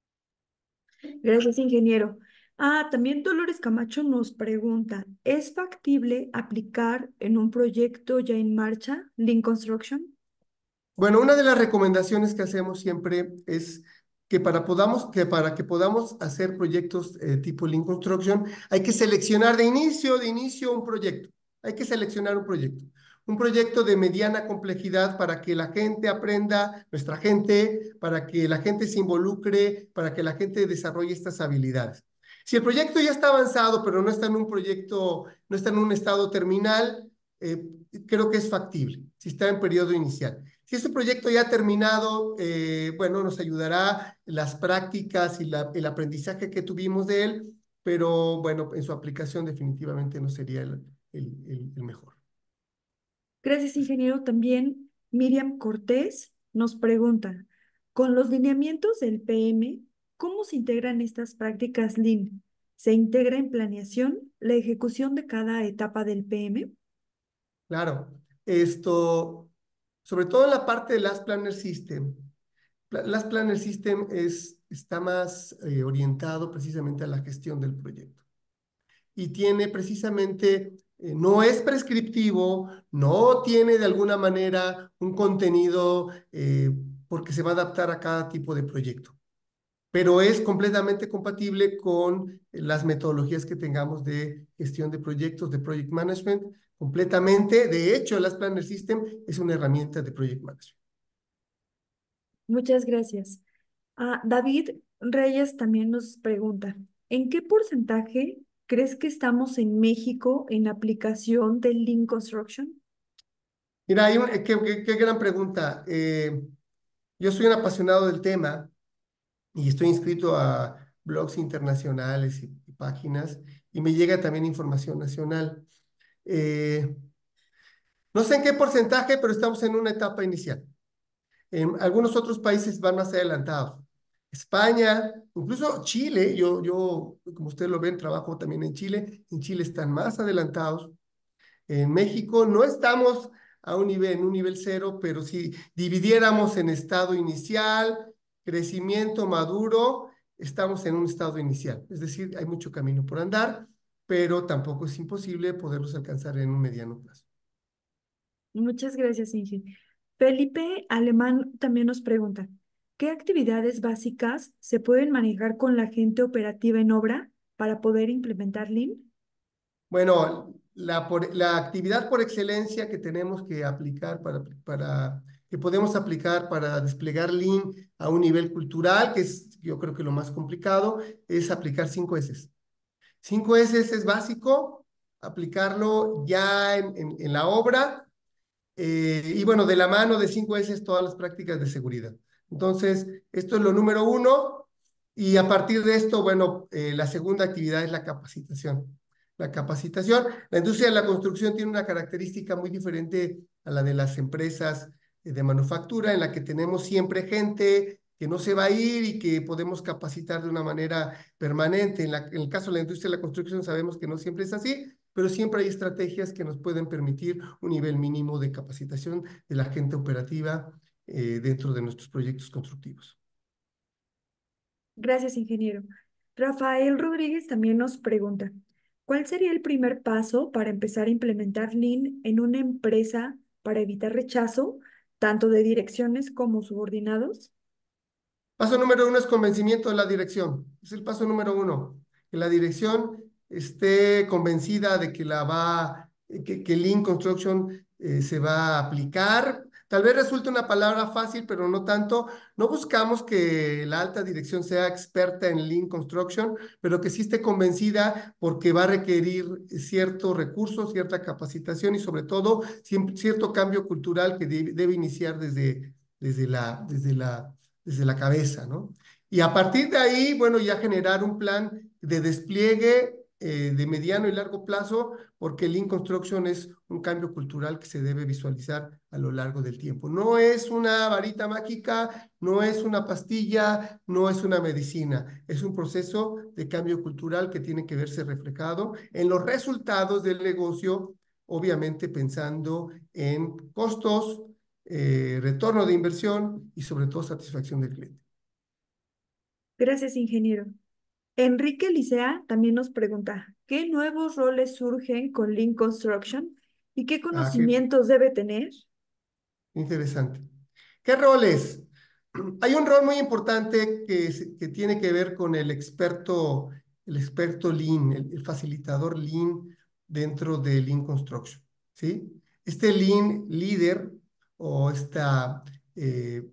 Speaker 4: Gracias, ingeniero. También Dolores Camacho nos pregunta, ¿es factible aplicar en un proyecto ya en marcha, Lean Construction?
Speaker 1: Bueno, una de las recomendaciones que hacemos siempre es que para que podamos hacer proyectos tipo Lean Construction, hay que seleccionar de inicio un proyecto. Hay que seleccionar un proyecto. Un proyecto de mediana complejidad para que la gente aprenda, nuestra gente, para que la gente se involucre, para que la gente desarrolle estas habilidades. Si el proyecto ya está avanzado, pero no está en un proyecto, no está en un estado terminal, eh, creo que es factible, si está en periodo inicial. Si este proyecto ya ha terminado, bueno, nos ayudará las prácticas y el aprendizaje que tuvimos de él, pero bueno, en su aplicación definitivamente no sería el mejor.
Speaker 4: Gracias, ingeniero. También Miriam Cortés nos pregunta, con los lineamientos del PM, ¿cómo se integran estas prácticas Lean? ¿Se integra en planeación la ejecución de cada etapa del PM?
Speaker 1: Claro, esto, sobre todo en la parte de Last Planner System. Last Planner System está más orientado precisamente a la gestión del proyecto. Y tiene precisamente, no es prescriptivo, no tiene de alguna manera un contenido porque se va a adaptar a cada tipo de proyecto, pero es completamente compatible con las metodologías que tengamos de gestión de proyectos, de project management, completamente. De hecho, el Last Planner System es una herramienta de project management.
Speaker 4: Muchas gracias. David Reyes también nos pregunta, ¿en qué porcentaje crees que estamos en México en aplicación del Lean Construction?
Speaker 1: Mira, qué gran pregunta. Yo soy un apasionado del tema y estoy inscrito a blogs internacionales y páginas y me llega también información nacional. Eh, no sé en qué porcentaje, pero estamos en una etapa inicial. En algunos otros países van más adelantados. España, incluso Chile, como ustedes lo ven, trabajo también en Chile. En Chile están más adelantados. En México no estamos en un nivel cero, pero si dividiéramos en estado inicial, crecimiento maduro, estamos en un estado inicial. Es decir, hay mucho camino por andar, pero tampoco es imposible poderlos alcanzar en un mediano plazo.
Speaker 4: Muchas gracias, Inge. Felipe Alemán también nos pregunta, ¿qué actividades básicas se pueden manejar con la gente operativa en obra para poder implementar Lean?
Speaker 1: Bueno, la actividad por excelencia que tenemos que aplicar que podemos aplicar para desplegar Lean a un nivel cultural, que es yo creo que lo más complicado, es aplicar 5S. 5S es básico, aplicarlo ya en la obra y bueno, de la mano de 5S todas las prácticas de seguridad. Entonces, esto es lo número uno y a partir de esto, bueno, la segunda actividad es la capacitación. La capacitación, la industria de la construcción tiene una característica muy diferente a la de las empresas de manufactura, en la que tenemos siempre gente que no se va a ir y que podemos capacitar de una manera permanente. En el caso de la industria de la construcción sabemos que no siempre es así, pero siempre hay estrategias que nos pueden permitir un nivel mínimo de capacitación de la gente operativa dentro de nuestros proyectos constructivos.
Speaker 4: Gracias, ingeniero. Rafael Rodríguez también nos pregunta, ¿cuál sería el primer paso para empezar a implementar Lean en una empresa para evitar rechazo, tanto de direcciones como subordinados?
Speaker 1: Paso número uno es convencimiento de la dirección. Es el paso número uno. Que la dirección esté convencida de que Lean Construction se va a aplicar. Tal vez resulte una palabra fácil, pero no tanto. No buscamos que la alta dirección sea experta en Lean Construction, pero que sí esté convencida porque va a requerir ciertos recursos, cierta capacitación y sobre todo cierto cambio cultural que debe iniciar desde la, desde la, desde la cabeza, ¿no? Y a partir de ahí, bueno, ya generar un plan de despliegue de mediano y largo plazo, porque Lean Construction es un cambio cultural que se debe visualizar a lo largo del tiempo. No es una varita mágica, no es una pastilla, no es una medicina, es un proceso de cambio cultural que tiene que verse reflejado en los resultados del negocio, obviamente pensando en costos, retorno de inversión y sobre todo satisfacción del cliente.
Speaker 4: Gracias, ingeniero. Enrique Licea también nos pregunta, ¿qué nuevos roles surgen con Lean Construction y qué
Speaker 1: Ah, qué
Speaker 4: conocimientos debe tener?
Speaker 1: interesante. ¿Qué roles? Hay un rol muy importante que tiene que ver con el experto Lean, el facilitador Lean dentro de Lean Construction, ¿sí? Este Lean líder o esta eh,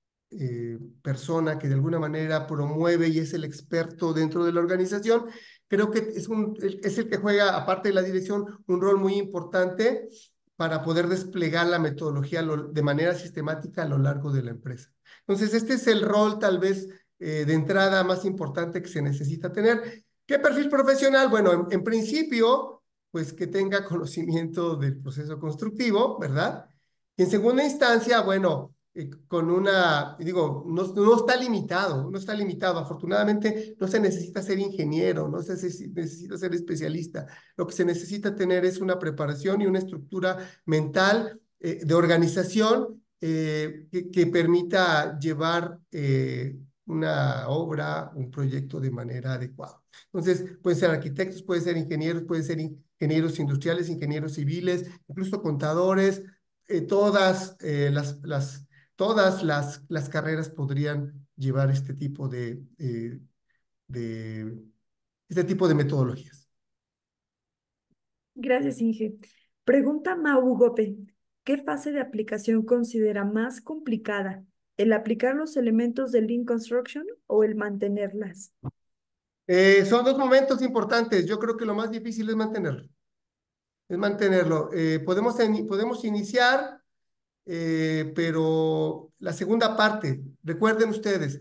Speaker 1: persona que de alguna manera promueve y es el experto dentro de la organización, creo que es el que juega, aparte de la dirección, un rol muy importante para poder desplegar la metodología de manera sistemática a lo largo de la empresa. Entonces, este es el rol tal vez de entrada más importante que se necesita tener. ¿Qué perfil profesional? Bueno, en principio, pues que tenga conocimiento del proceso constructivo, ¿verdad? Y en segunda instancia, bueno, con digo, no está limitado, no está limitado. Afortunadamente, no se necesita ser ingeniero, no se necesita ser especialista. Lo que se necesita tener es una preparación y una estructura mental de organización que permita llevar una obra, un proyecto de manera adecuada. Entonces, pueden ser arquitectos, pueden ser ingenieros industriales, ingenieros civiles, incluso contadores, todas las carreras podrían llevar de, este tipo de metodologías.
Speaker 4: Gracias, Inge. Pregunta Mau Gope, ¿qué fase de aplicación considera más complicada? ¿El aplicar los elementos de Lean Construction o el mantenerlas?
Speaker 1: Son dos momentos importantes. Yo creo que lo más difícil es mantenerlo. Es mantenerlo. Podemos iniciar pero la segunda parte, recuerden ustedes,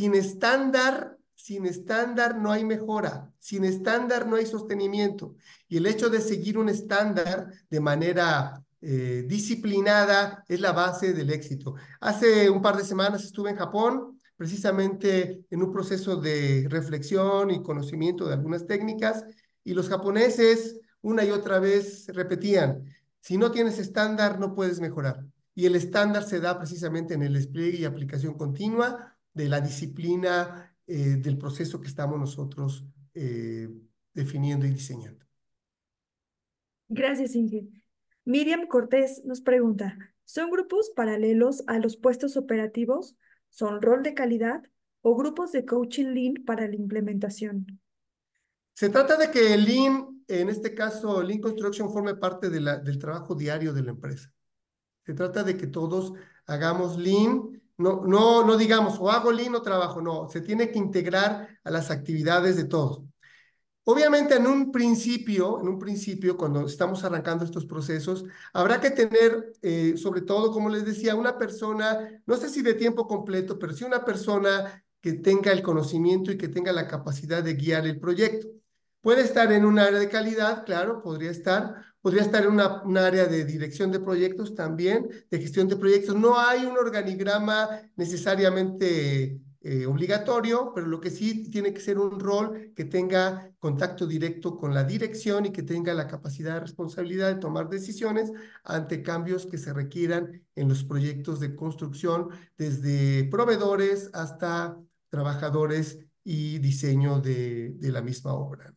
Speaker 1: sin estándar no hay mejora, sin estándar no hay sostenimiento. Y el hecho de seguir un estándar de manera disciplinada es la base del éxito. Hace un par de semanas estuve en Japón, precisamente en un proceso de reflexión y conocimiento de algunas técnicas, y los japoneses una y otra vez repetían, si no tienes estándar, no puedes mejorar. Y el estándar se da precisamente en el despliegue y aplicación continua de la disciplina del proceso que estamos nosotros definiendo y diseñando.
Speaker 4: Gracias, Inge. Miriam Cortés nos pregunta, ¿son grupos paralelos a los puestos operativos? ¿Son rol de calidad o grupos de coaching Lean para la implementación?
Speaker 1: Se trata de que el Lean, en este caso Lean Construction, forme parte del trabajo diario de la empresa. Se trata de que todos hagamos Lean, no digamos o hago Lean o trabajo, no, se tiene que integrar a las actividades de todos. Obviamente, en un principio, cuando estamos arrancando estos procesos, habrá que tener, sobre todo, como les decía, una persona, no sé si de tiempo completo, pero sí una persona que tenga el conocimiento y que tenga la capacidad de guiar el proyecto. Puede estar en un área de calidad, claro, podría estar en un área de dirección de proyectos también, de gestión de proyectos. No hay un organigrama necesariamente obligatorio, pero lo que sí tiene que ser un rol que tenga contacto directo con la dirección y que tenga la capacidad de responsabilidad de tomar decisiones ante cambios que se requieran en los proyectos de construcción, desde proveedores hasta trabajadores y diseño de la misma obra.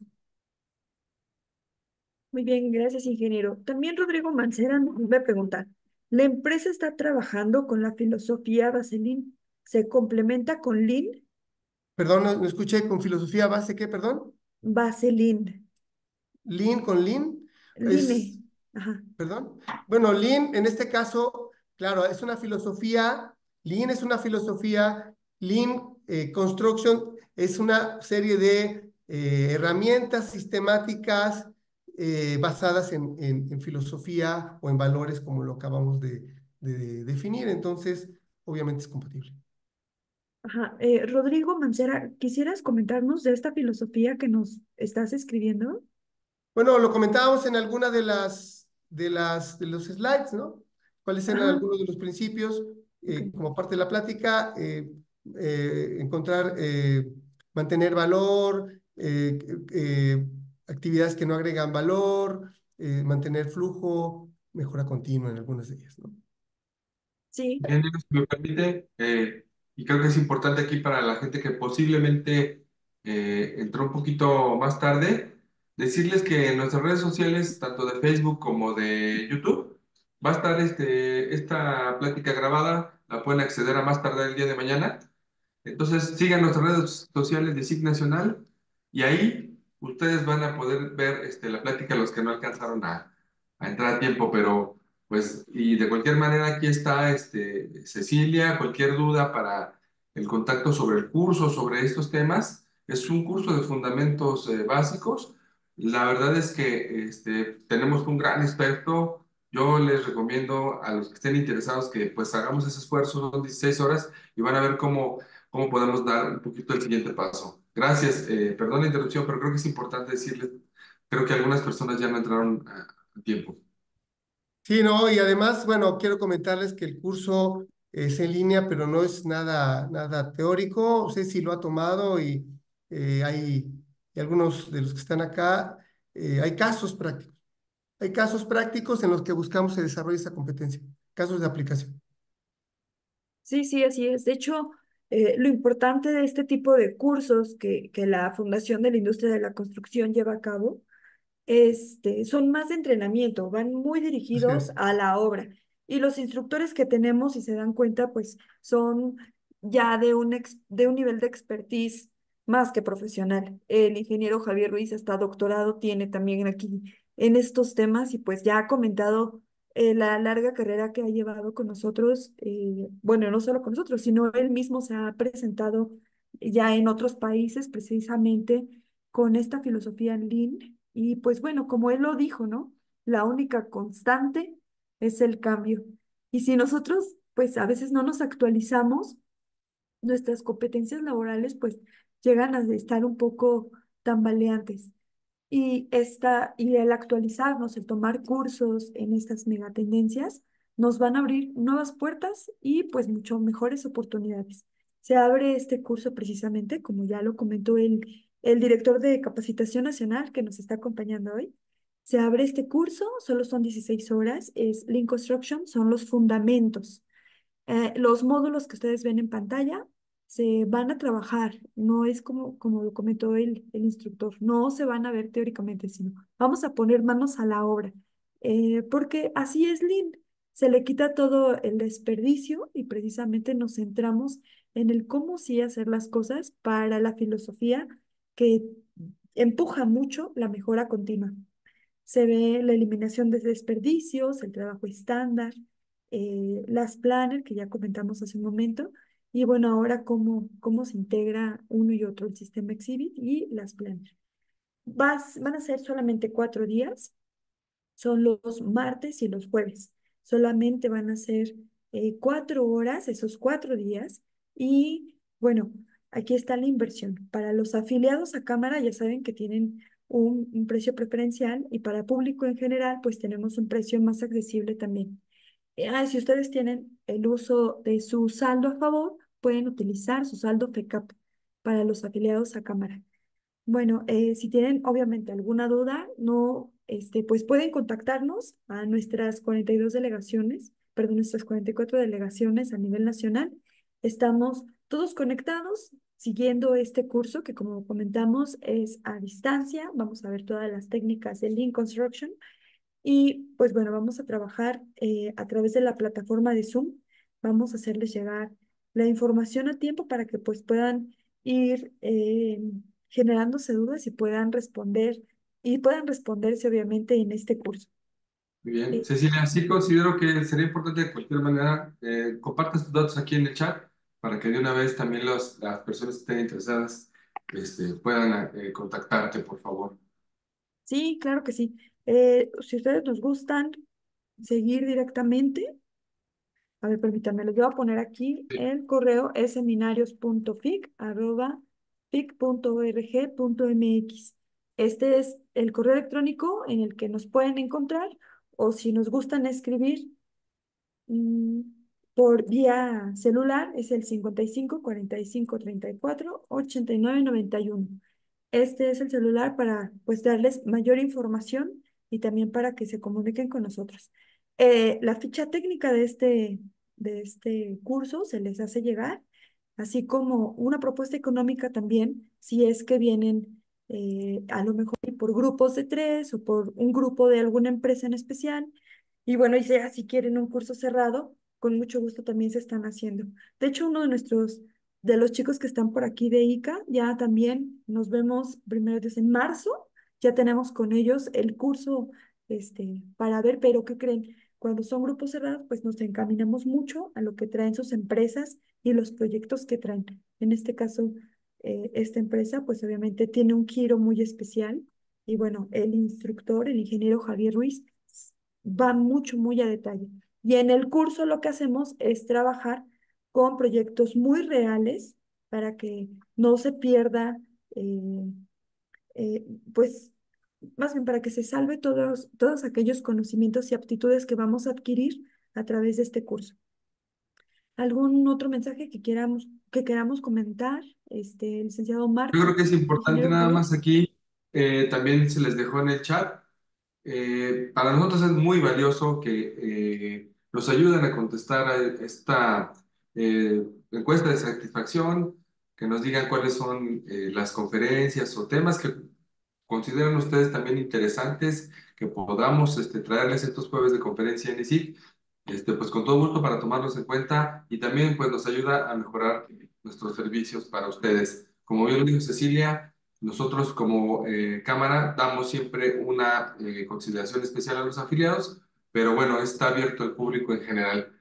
Speaker 4: Muy bien, gracias, ingeniero. También Rodrigo Mancera nos vuelve a preguntar, ¿la empresa está trabajando con la filosofía Vaseline? ¿Se complementa con Lean?
Speaker 1: Perdón, no escuché con filosofía base, ¿qué? Perdón.
Speaker 4: Vaseline.
Speaker 1: Lean con Lean
Speaker 4: Line.
Speaker 1: es,
Speaker 4: Ajá.
Speaker 1: perdón. Bueno, Lean en este caso Claro, es una filosofía, Lean es una filosofía, Lean Construction es una serie de herramientas sistemáticas basadas en filosofía o en valores como lo acabamos de definir. Entonces, obviamente es compatible.
Speaker 4: Ajá. Rodrigo Mancera, ¿quisieras comentarnos de esta filosofía que nos estás escribiendo?
Speaker 1: Bueno, lo comentábamos en alguna de los slides, ¿no? ¿Cuáles eran
Speaker 4: Ajá,
Speaker 1: algunos de los principios
Speaker 4: ok.
Speaker 1: como parte de la plática? Encontrar, mantener valor, actividades que no agregan valor, mantener flujo, mejora continua en algunas de ellas, ¿no?
Speaker 4: Sí,
Speaker 3: Bien, si me permite, y creo que es importante aquí para la gente que posiblemente entró un poquito más tarde, decirles que en nuestras redes sociales, tanto de Facebook como de YouTube, va a estar esta plática grabada, la pueden acceder a más tardar el día de mañana. Entonces, sigan nuestras redes sociales de SIG Nacional y ahí ustedes van a poder ver la plática, los que no alcanzaron a entrar a tiempo, pero pues, y de cualquier manera aquí está Cecilia, cualquier duda para el contacto sobre el curso, sobre estos temas. Es un curso de fundamentos básicos. La verdad es que tenemos un gran experto. Yo les recomiendo a los que estén interesados que pues hagamos ese esfuerzo, son 16 horas y van a ver cómo podemos dar un poquito el siguiente paso. Gracias, perdón la interrupción, pero creo que es importante decirles, creo que algunas personas ya no entraron a tiempo.
Speaker 1: Sí, no, y además, bueno, quiero comentarles que el curso es en línea, pero no es nada teórico. Ceci lo ha tomado y hay y algunos de los que están acá, hay casos prácticos. Hay casos prácticos en los que buscamos el desarrollo de esa competencia, casos de aplicación.
Speaker 4: sí, sí, así es. De hecho, lo importante de este tipo de cursos que la Fundación de la Industria de la Construcción lleva a cabo son más de entrenamiento, van muy
Speaker 1: Así
Speaker 4: dirigidos
Speaker 1: es.
Speaker 4: a la obra. Y los instructores que tenemos, si se dan cuenta, pues son ya de un nivel de expertise más que profesional. El ingeniero Javier Ruiz está doctorado, tiene también aquí en estos temas y pues ya ha comentado la larga carrera que ha llevado con nosotros, bueno, no solo con nosotros, sino él mismo se ha presentado ya en otros países precisamente con esta filosofía Lean. Y pues bueno, como él lo dijo, ¿no? La única constante es el cambio. Y si nosotros, pues a veces no nos actualizamos, nuestras competencias laborales, pues llegan a estar un poco tambaleantes. Y el actualizarnos, el tomar cursos en estas megatendencias, nos van a abrir nuevas puertas y pues mucho mejores oportunidades. Se abre este curso precisamente, como ya lo comentó el director de Capacitación Nacional que nos está acompañando hoy. Se abre este curso, solo son 16 horas, es Lean Construction, son los fundamentos. Los módulos que ustedes ven en pantalla se van a trabajar, no es como lo comentó el instructor, no se van a ver teóricamente, sino vamos a poner manos a la obra, porque así es Lean, se le quita todo el desperdicio y precisamente nos centramos en el cómo sí hacer las cosas para la filosofía que empuja mucho la mejora continua. Se ve la eliminación de desperdicios, el trabajo estándar, las planner que ya comentamos hace un momento, y bueno, ahora cómo se integra uno y otro, el sistema Exhibit y las planner. Van a ser solamente 4 días, son los martes y los jueves. Solamente van a ser 4 horas esos 4 días. Y bueno, aquí está la inversión. Para los afiliados a cámara ya saben que tienen un precio preferencial y para público en general pues tenemos un precio más accesible también. Si ustedes tienen el uso de su saldo a favor, pueden utilizar su saldo FECAP para los afiliados a cámara. Bueno, si tienen obviamente alguna duda, no, pues pueden contactarnos a nuestras 42 delegaciones, perdón, nuestras 44 delegaciones a nivel nacional. Estamos todos conectados siguiendo este curso que como comentamos es a distancia. Vamos a ver todas las técnicas de Lean Construction y pues bueno, vamos a trabajar a través de la plataforma de Zoom. Vamos a hacerles llegar la información a tiempo para que pues puedan ir generándose dudas y puedan responder y puedan responderse obviamente en este curso.
Speaker 3: Muy bien.
Speaker 4: Eh,
Speaker 3: Cecilia, sí considero que sería importante de cualquier manera compartas tus datos aquí en el chat para que de una vez también las personas que estén interesadas puedan contactarte, por favor.
Speaker 4: sí, claro que sí. Si ustedes nos gustan seguir directamente, a ver, permítanme, les voy a poner aquí
Speaker 3: Sí.
Speaker 4: el correo es seminarios.fic@fic.org.mx. Este es el correo electrónico en el que nos pueden encontrar o si nos gustan escribir mm, por vía celular es el 55 45 34 89 91. Este es el celular para pues darles mayor información y también para que se comuniquen con nosotros. La ficha técnica de este curso se les hace llegar, así como una propuesta económica también, si es que vienen a lo mejor por grupos de tres o por un grupo de alguna empresa en especial. Y bueno, y sea si quieren un curso cerrado, con mucho gusto también se están haciendo. De hecho, uno de los chicos que están por aquí de ICA, ya también nos vemos primero desde en marzo, ya tenemos con ellos el curso para ver, pero ¿qué creen? Cuando son grupos cerrados, pues nos encaminamos mucho a lo que traen sus empresas y los proyectos que traen. En este caso, esta empresa, pues obviamente tiene un giro muy especial y bueno, el instructor, el ingeniero Javier Ruiz, va mucho, muy a detalle. Y en el curso lo que hacemos es trabajar con proyectos muy reales para que no se pierda, eh, eh, pues, más bien para que se salve todos aquellos conocimientos y aptitudes que vamos a adquirir a través de este curso. ¿Algún otro mensaje que queramos comentar, licenciado
Speaker 3: Yo creo
Speaker 4: Marco,
Speaker 3: que es importante
Speaker 4: ingeniero
Speaker 3: nada
Speaker 4: Javier?
Speaker 3: más aquí, también se les dejó en el chat. Para nosotros es muy valioso que nos ayuden a contestar a esta encuesta de satisfacción, que nos digan cuáles son las conferencias o temas que consideran ustedes también interesantes que podamos traerles estos jueves de conferencia en ISIC, pues con todo gusto para tomarlos en cuenta y también pues nos ayuda a mejorar nuestros servicios para ustedes. Como bien lo dijo Cecilia, nosotros como Cámara damos siempre una consideración especial a los afiliados, pero bueno, está abierto al público en general.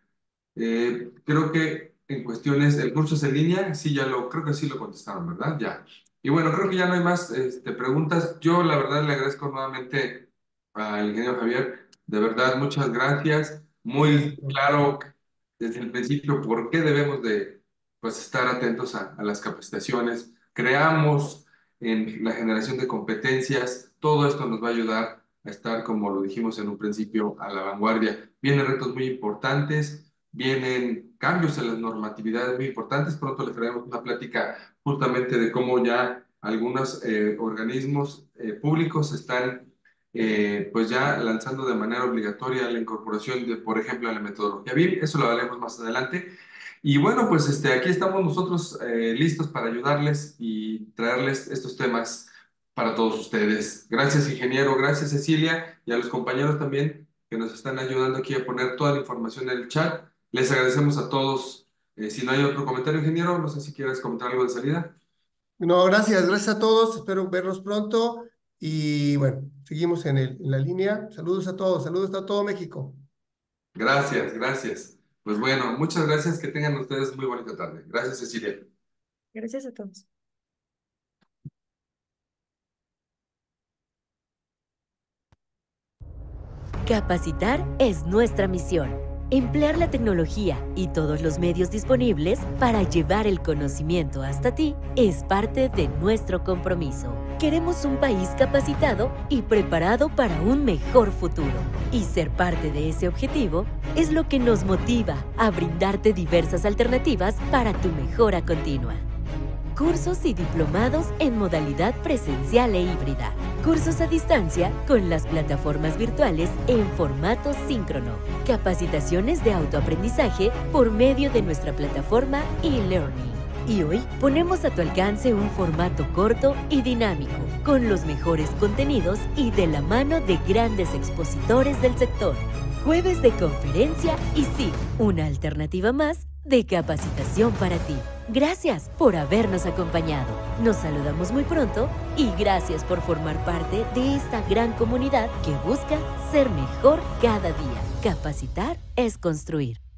Speaker 3: Creo que en cuestiones, el curso es en línea, sí, creo que sí lo contestaron, ¿verdad? Ya. Y bueno, creo que ya no hay más preguntas. Yo la verdad le agradezco nuevamente al ingeniero Javier, de verdad, muchas gracias.
Speaker 1: Gracias.
Speaker 3: Muy claro desde el principio por qué debemos de pues, estar atentos a las capacitaciones. Creamos en la generación de competencias, todo esto nos va a ayudar a estar, como lo dijimos en un principio, a la vanguardia. Vienen retos muy importantes. Vienen cambios en las normatividades muy importantes. Pronto les traemos una plática justamente de cómo ya algunos organismos públicos están pues ya lanzando de manera obligatoria la incorporación de, por ejemplo, a la metodología BIM. Eso lo haremos más adelante. Y bueno, pues aquí estamos nosotros listos para ayudarles y traerles estos temas para todos ustedes. Gracias, ingeniero. Gracias, Cecilia, y a los compañeros también que nos están ayudando aquí a poner toda la información en el chat. Les agradecemos a todos. Si no hay otro comentario, ingeniero, no sé si quieres comentar algo de salida.
Speaker 1: No, gracias a todos, espero verlos pronto y bueno, seguimos en la línea. Saludos a todos, saludos a todo México.
Speaker 3: Gracias, gracias. Pues bueno, muchas gracias. Que tengan ustedes muy bonita tarde. Gracias, Cecilia.
Speaker 4: Gracias a todos.
Speaker 2: Capacitar es nuestra misión. Emplear la tecnología y todos los medios disponibles para llevar el conocimiento hasta ti es parte de nuestro compromiso. Queremos un país capacitado y preparado para un mejor futuro. Y ser parte de ese objetivo es lo que nos motiva a brindarte diversas alternativas para tu mejora continua. Cursos y diplomados en modalidad presencial e híbrida. Cursos a distancia con las plataformas virtuales en formato síncrono. Capacitaciones de autoaprendizaje por medio de nuestra plataforma eLearning. Y hoy ponemos a tu alcance un formato corto y dinámico, con los mejores contenidos y de la mano de grandes expositores del sector. Jueves de conferencia y sí, una alternativa más de capacitación para ti. Gracias por habernos acompañado. Nos saludamos muy pronto y gracias por formar parte de esta gran comunidad que busca ser mejor cada día. Capacitar es construir.